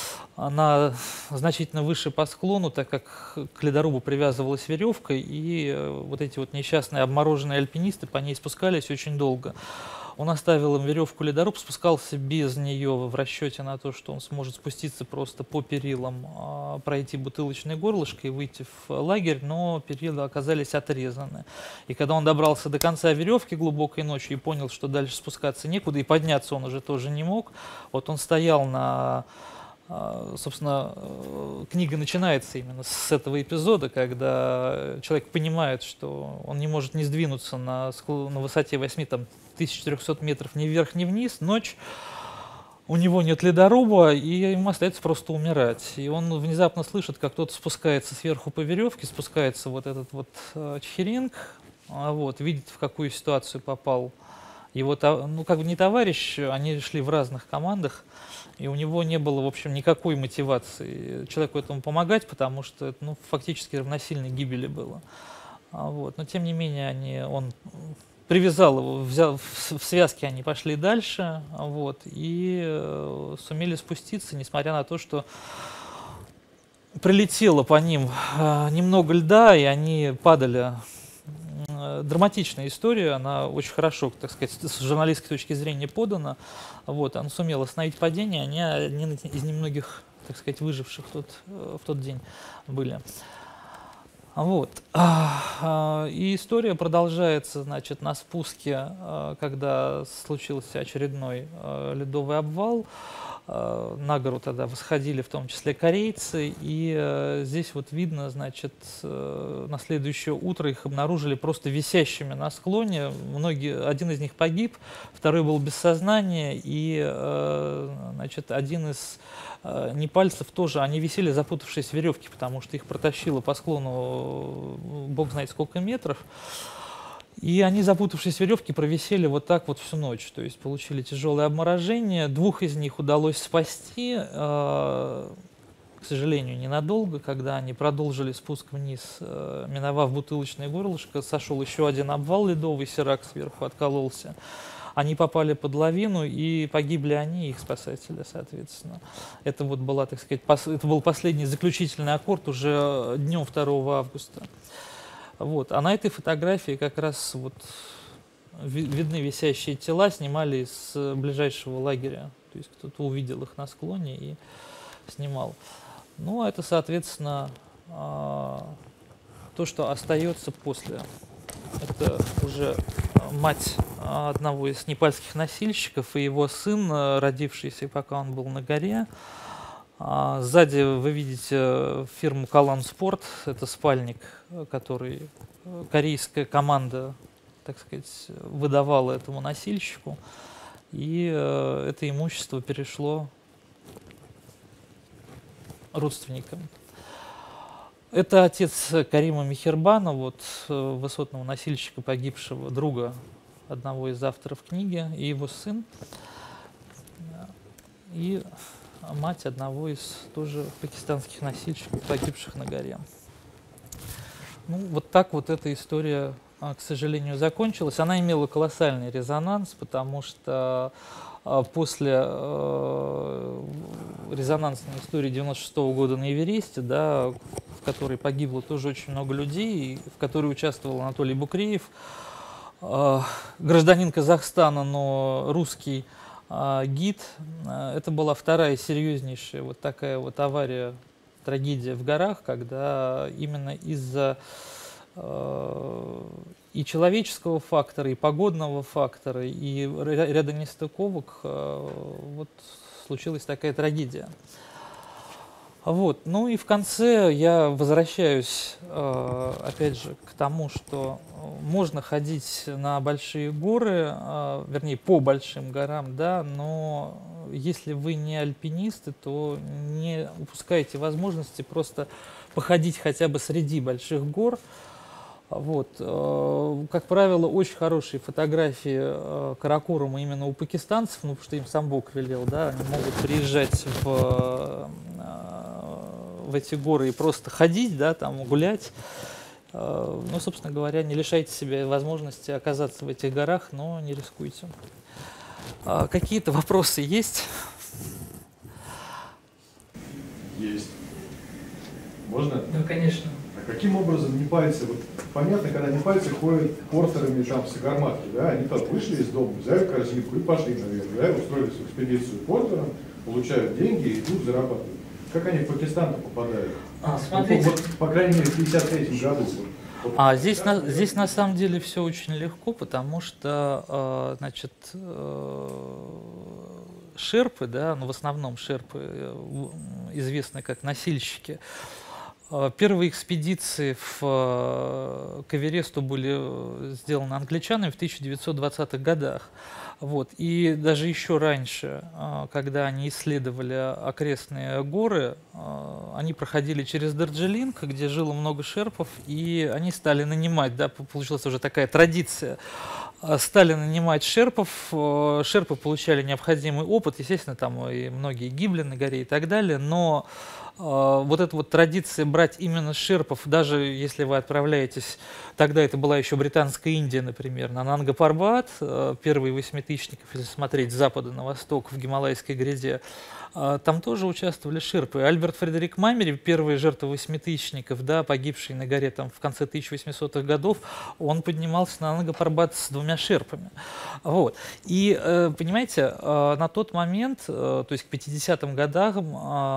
на значительно выше по склону, так как к ледорубу привязывалась веревка, и вот эти вот несчастные обмороженные альпинисты по ней спускались очень долго. Он оставил им веревку ледоруб, спускался без нее в расчете на то, что он сможет спуститься просто по перилам, пройти бутылочное горлышко и выйти в лагерь, но перила оказались отрезаны. И когда он добрался до конца веревки глубокой ночью и понял, что дальше спускаться некуда, и подняться он уже тоже не мог, вот он стоял на... Собственно, книга начинается именно с этого эпизода, когда человек понимает, что он не может не сдвинуться на, на высоте восьми тысяч трёхсот метров ни вверх, ни вниз, ночь, у него нет ледоруба, и ему остается просто умирать. И он внезапно слышит, как кто-то спускается сверху по веревке, спускается вот этот вот Чиринг, вот, видит, в какую ситуацию попал его, ну, как бы не товарищ, они шли в разных командах, и у него не было, в общем, никакой мотивации человеку этому помогать, потому что это, ну, фактически равносильно гибели было. Вот. Но, тем не менее, они, он привязал его, взял, в связке они пошли дальше, вот, и э, сумели спуститься, несмотря на то, что прилетело по ним э, немного льда, и они падали. Драматичная история, она очень хорошо, так сказать, с журналистской точки зрения подана. Вот, он сумел остановить падение, они одни из немногих, так сказать, выживших в тот, в тот день были. Вот. И история продолжается, значит, на спуске, когда случился очередной ледовый обвал. На гору тогда восходили в том числе корейцы, и э, здесь вот видно, значит, э, на следующее утро их обнаружили просто висящими на склоне. Многие, один из них погиб, второй был без сознания, и э, значит, один из э, непальцев тоже, они висели, запутавшись в веревке, потому что их протащило по склону бог знает сколько метров. И они, запутавшись в веревке, провисели вот так вот всю ночь, то есть получили тяжелое обморожение. Двух из них удалось спасти, э, к сожалению, ненадолго. Когда они продолжили спуск вниз, э, миновав бутылочное горлышко, сошел еще один обвал ледовый, сирак сверху откололся. Они попали под лавину, и погибли они, их спасатели, соответственно. Это вот была, так сказать, пос это был последний заключительный аккорд уже днем второго августа. Вот. А на этой фотографии как раз вот видны висящие тела, снимали из ближайшего лагеря. То есть кто-то увидел их на склоне и снимал. Ну, а это, соответственно, то, что остается после. Это уже мать одного из непальских носильщиков и его сын, родившийся, пока он был на горе. А сзади вы видите фирму Калан Спорт, это спальник, который корейская команда, так сказать, выдавала этому носильщику, и э, это имущество перешло родственникам. Это отец Карима Мехербана, вот, высотного носильщика, погибшего, друга одного из авторов книги, и его сын, и мать одного из тоже пакистанских носильщиков, погибших на горе. Ну, вот так вот эта история, к сожалению, закончилась. Она имела колоссальный резонанс, потому что после резонансной истории девяносто шестого года на Эвересте, да, в которой погибло тоже очень много людей, в которой участвовал Анатолий Букреев, гражданин Казахстана, но русский гид. Это была вторая серьезнейшая вот такая вот авария, трагедия в горах, когда именно из-за э, и человеческого фактора, и погодного фактора, и ряда нестыковок э, вот случилась такая трагедия. Вот. Ну и в конце я возвращаюсь, э, опять же, к тому, что можно ходить на большие горы, э, вернее, по большим горам, да, но если вы не альпинисты, то не упускайте возможности просто походить хотя бы среди больших гор. Вот. Э, как правило, очень хорошие фотографии э, Каракорума именно у пакистанцев, ну, потому что им сам Бог велел, да, они могут приезжать в, э, в эти горы и просто ходить, да, там, гулять. Э, ну, собственно говоря, не лишайте себя возможности оказаться в этих горах, но не рискуйте. Э, какие-то вопросы есть? Есть. Можно? Да, конечно. Каким образом непальцы, вот понятно, когда непальцы ходят портерами там с Агарматки, да, они там вышли из дома, взяли корзинку и пошли, наверное, да, устроились в экспедицию портером, получают деньги и идут зарабатывать. Как они в Пакистан попадают? А, смотрите. Ну, вот, по крайней мере, в пятьдесят третьем году. Вот, А здесь на, здесь на самом деле все очень легко, потому что, э, значит, э, шерпы, да, ну в основном шерпы, э, известны как носильщики. Первые экспедиции в, к Эвересту были сделаны англичанами в тысяча девятьсот двадцатых годах. Вот. И даже еще раньше, когда они исследовали окрестные горы, они проходили через Дарджилинг, где жило много шерпов, и они стали нанимать, да, получилась уже такая традиция, стали нанимать шерпов, шерпы получали необходимый опыт, естественно, там и многие гибли на горе и так далее, но вот эта вот традиция брать именно шерпов, даже если вы отправляетесь, тогда это была еще британская Индия, например, на Нанга-Парбат, первый восьмитысячников, если смотреть с запада на восток в Гималайской гряде, там тоже участвовали шерпы. Альберт Фредерик Мамери, первая жертва восьмитысячников, да, погибший на горе там, в конце тысяча восьмисотых годов, он поднимался на Нанга-Парбат с двумя шерпами. Вот. И, понимаете, на тот момент, то есть к пятидесятым годам,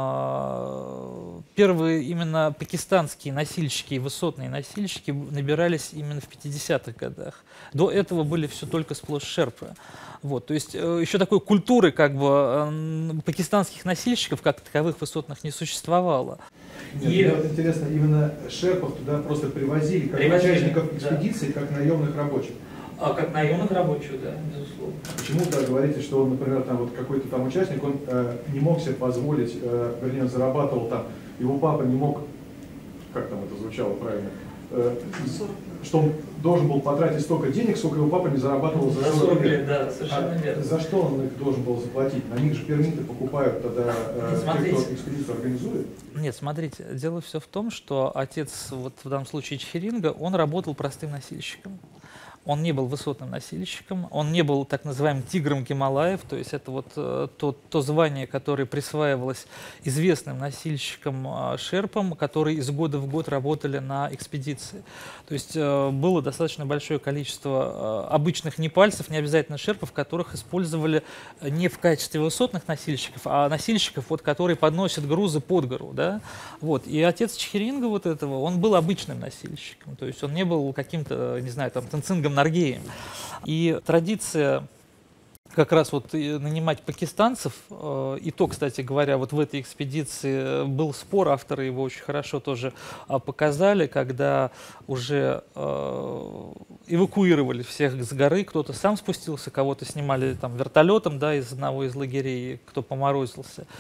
первые именно пакистанские носильщики и высотные носильщики набирались именно в пятидесятых годах. До этого были все только сплошь шерпы. Вот, то есть еще такой культуры как бы пакистанских носильщиков как таковых высотных не существовало. Нет, и... мне вот интересно, именно шерпов туда просто привозили как привозили, участников экспедиции, да, как наемных рабочих. А как наемных рабочих, да, безусловно. Почему-то говорите, что он, например, там вот какой-то там участник, он э, не мог себе позволить, э, вернее, он зарабатывал там, его папа не мог, как там это звучало правильно, э, что он должен был потратить столько денег, сколько его папа не зарабатывал за сорок лет. Да, совершенно а верно. За что он их должен был заплатить? На них же пермиты покупают тогда э, те, кто экспедицию организует? Нет, смотрите, дело все в том, что отец, вот в данном случае Чхеринга, он работал простым носильщиком. Он не был высотным носильщиком, он не был так называемым тигром Гималаев, то есть это вот э, то, то звание, которое присваивалось известным носильщикам э, шерпам, которые из года в год работали на экспедиции. То есть э, было достаточно большое количество э, обычных непальцев, не обязательно шерпов, которых использовали не в качестве высотных носильщиков, а носильщиков, вот, которые подносят грузы под гору. Да? Вот. И отец Чхеринга вот этого, он был обычным носильщиком, то есть он не был каким-то, не знаю, там, Тенцингом Наргеем. И традиция как раз вот нанимать пакистанцев, и то, кстати говоря, вот в этой экспедиции был спор, авторы его очень хорошо тоже показали, когда уже эвакуировали всех с горы, кто-то сам спустился, кого-то снимали там вертолетом, да, из одного из лагерей, кто поморозился.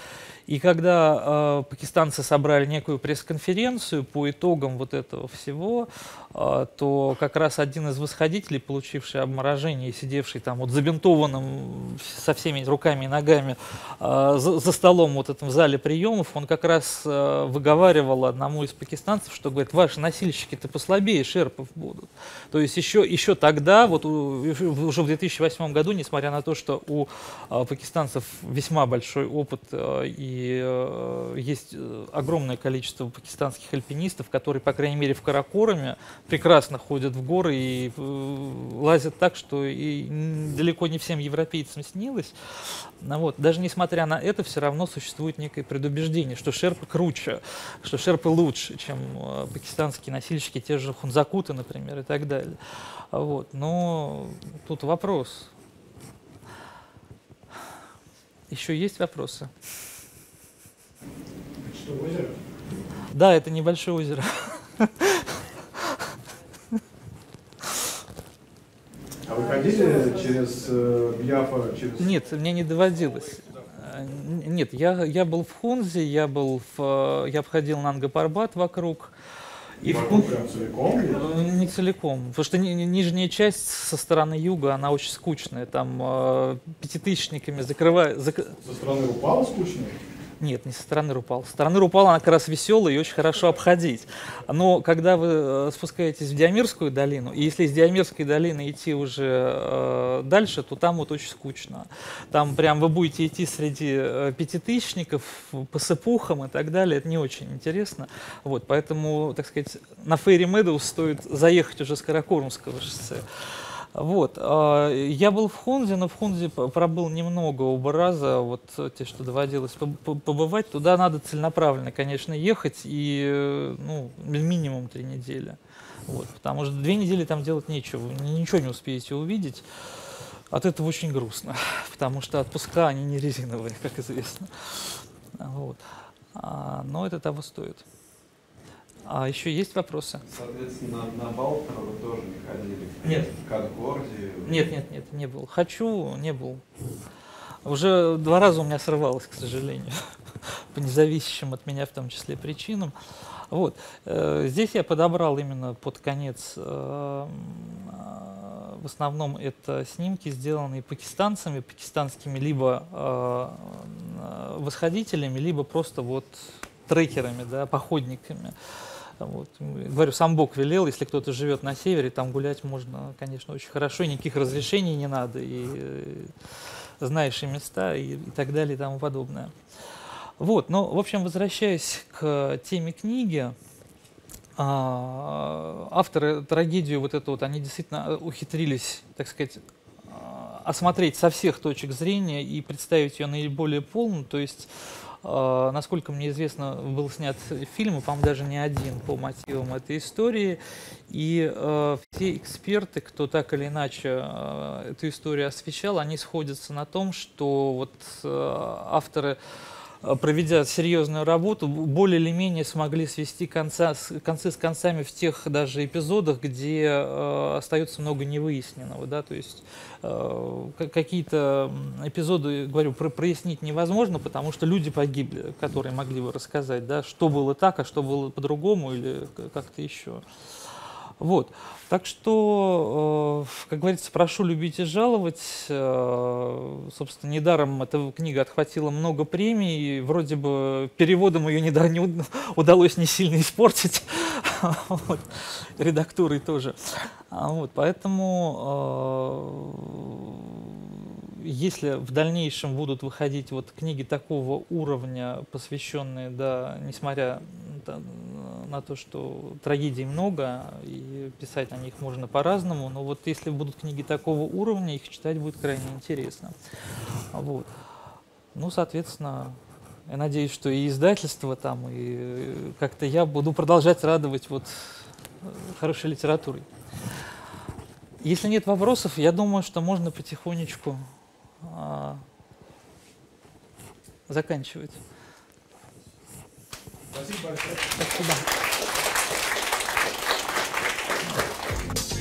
И когда э, пакистанцы собрали некую пресс-конференцию по итогам вот этого всего, э, то как раз один из восходителей, получивший обморожение, сидевший там вот забинтованным со всеми руками и ногами э, за, за столом вот этом в зале приемов, он как раз э, выговаривал одному из пакистанцев, что говорит: ваши носильщики-то послабее шерпов будут. То есть еще, еще тогда, вот у, уже в две тысячи восьмом году, несмотря на то, что у э, пакистанцев весьма большой опыт э, и И э, есть огромное количество пакистанских альпинистов, которые, по крайней мере, в Каракоруме прекрасно ходят в горы и э, лазят так, что и далеко не всем европейцам снилось. Вот. Даже несмотря на это, все равно существует некое предубеждение, что шерпы круче, что шерпы лучше, чем э, пакистанские носильщики, те же хунзакуты, например, и так далее. Вот. Но тут вопрос. Еще есть вопросы? Что, озеро? Да, это небольшое озеро. А вы ходили через э, Бьяфа? Через... Нет, мне не доводилось. Нет, я, я был в Хунзе, я был в, я обходил Нанга-Парбат вокруг. И вокруг в... прям целиком? Или? Не целиком, потому что ни, нижняя часть со стороны юга, она очень скучная, там э, пятитысячниками закрывает... Зак... Со стороны Рупала скучная? Нет, не со стороны Рупала. Со стороны Рупала она как раз веселая и очень хорошо обходить. Но когда вы спускаетесь в Диамирскую долину, и если из Диамирской долины идти уже э, дальше, то там вот очень скучно. Там прям вы будете идти среди э, пятитысячников, по сыпухам и так далее. Это не очень интересно. Вот, поэтому, так сказать, на Фейри Медоуз стоит заехать уже с Каракорумского шоссе. Вот. Я был в Хунзе, но в Хунзе пробыл немного оба раза, вот те, что доводилось побывать. Туда надо целенаправленно, конечно, ехать, и ну, минимум три недели. Вот. Потому что две недели там делать нечего, ничего не успеете увидеть. От этого очень грустно, потому что отпуска, они не резиновые, как известно. Вот. Но это того стоит. А еще есть вопросы? Соответственно, на, на Балтер вы тоже не ходили? Нет. В Конкорде? Нет, нет, нет, не был. Хочу, не был. Уже два раза у меня срывалось, к сожалению, по независящим от меня в том числе причинам. Вот. Здесь я подобрал именно под конец, в основном это снимки, сделанные пакистанцами, пакистанскими либо восходителями, либо просто вот трекерами, да, походниками. Вот. Говорю, сам Бог велел, если кто-то живет на севере, там гулять можно, конечно, очень хорошо, никаких разрешений не надо, и э, знаешь и места, и, и так далее, и тому подобное. Вот, ну, в общем, возвращаясь к теме книги, а, авторы трагедию вот эту вот, они действительно ухитрились, так сказать, осмотреть со всех точек зрения и представить ее наиболее полно, то есть Uh, насколько мне известно, был снят фильм, по-моему, даже не один по мотивам этой истории. И uh, все эксперты, кто так или иначе uh, эту историю освещал, они сходятся на том, что вот, uh, авторы, проведя серьезную работу, более или менее смогли свести конца, концы с концами в тех даже эпизодах, где э, остается много невыясненного. Да? То есть э, какие-то эпизоды, говорю, про прояснить невозможно, потому что люди погибли, которые могли бы рассказать, да, что было так, а что было по-другому или как-то еще. Вот. Так что, э, как говорится, прошу любить и жаловать. Э, собственно, недаром эта книга отхватила много премий. Вроде бы переводом ее не, да, не удалось не сильно испортить. Вот. Редактурой тоже. Вот. Поэтому, э, если в дальнейшем будут выходить вот книги такого уровня, посвященные, да, несмотря на то, что трагедий много, и писать на них можно по-разному, но вот если будут книги такого уровня, их читать будет крайне интересно. Вот. Ну, соответственно, я надеюсь, что и издательство там, и как-то я буду продолжать радовать вот хорошей литературой. Если нет вопросов, я думаю, что можно потихонечку а, заканчивать. Спасибо большое. Спасибо.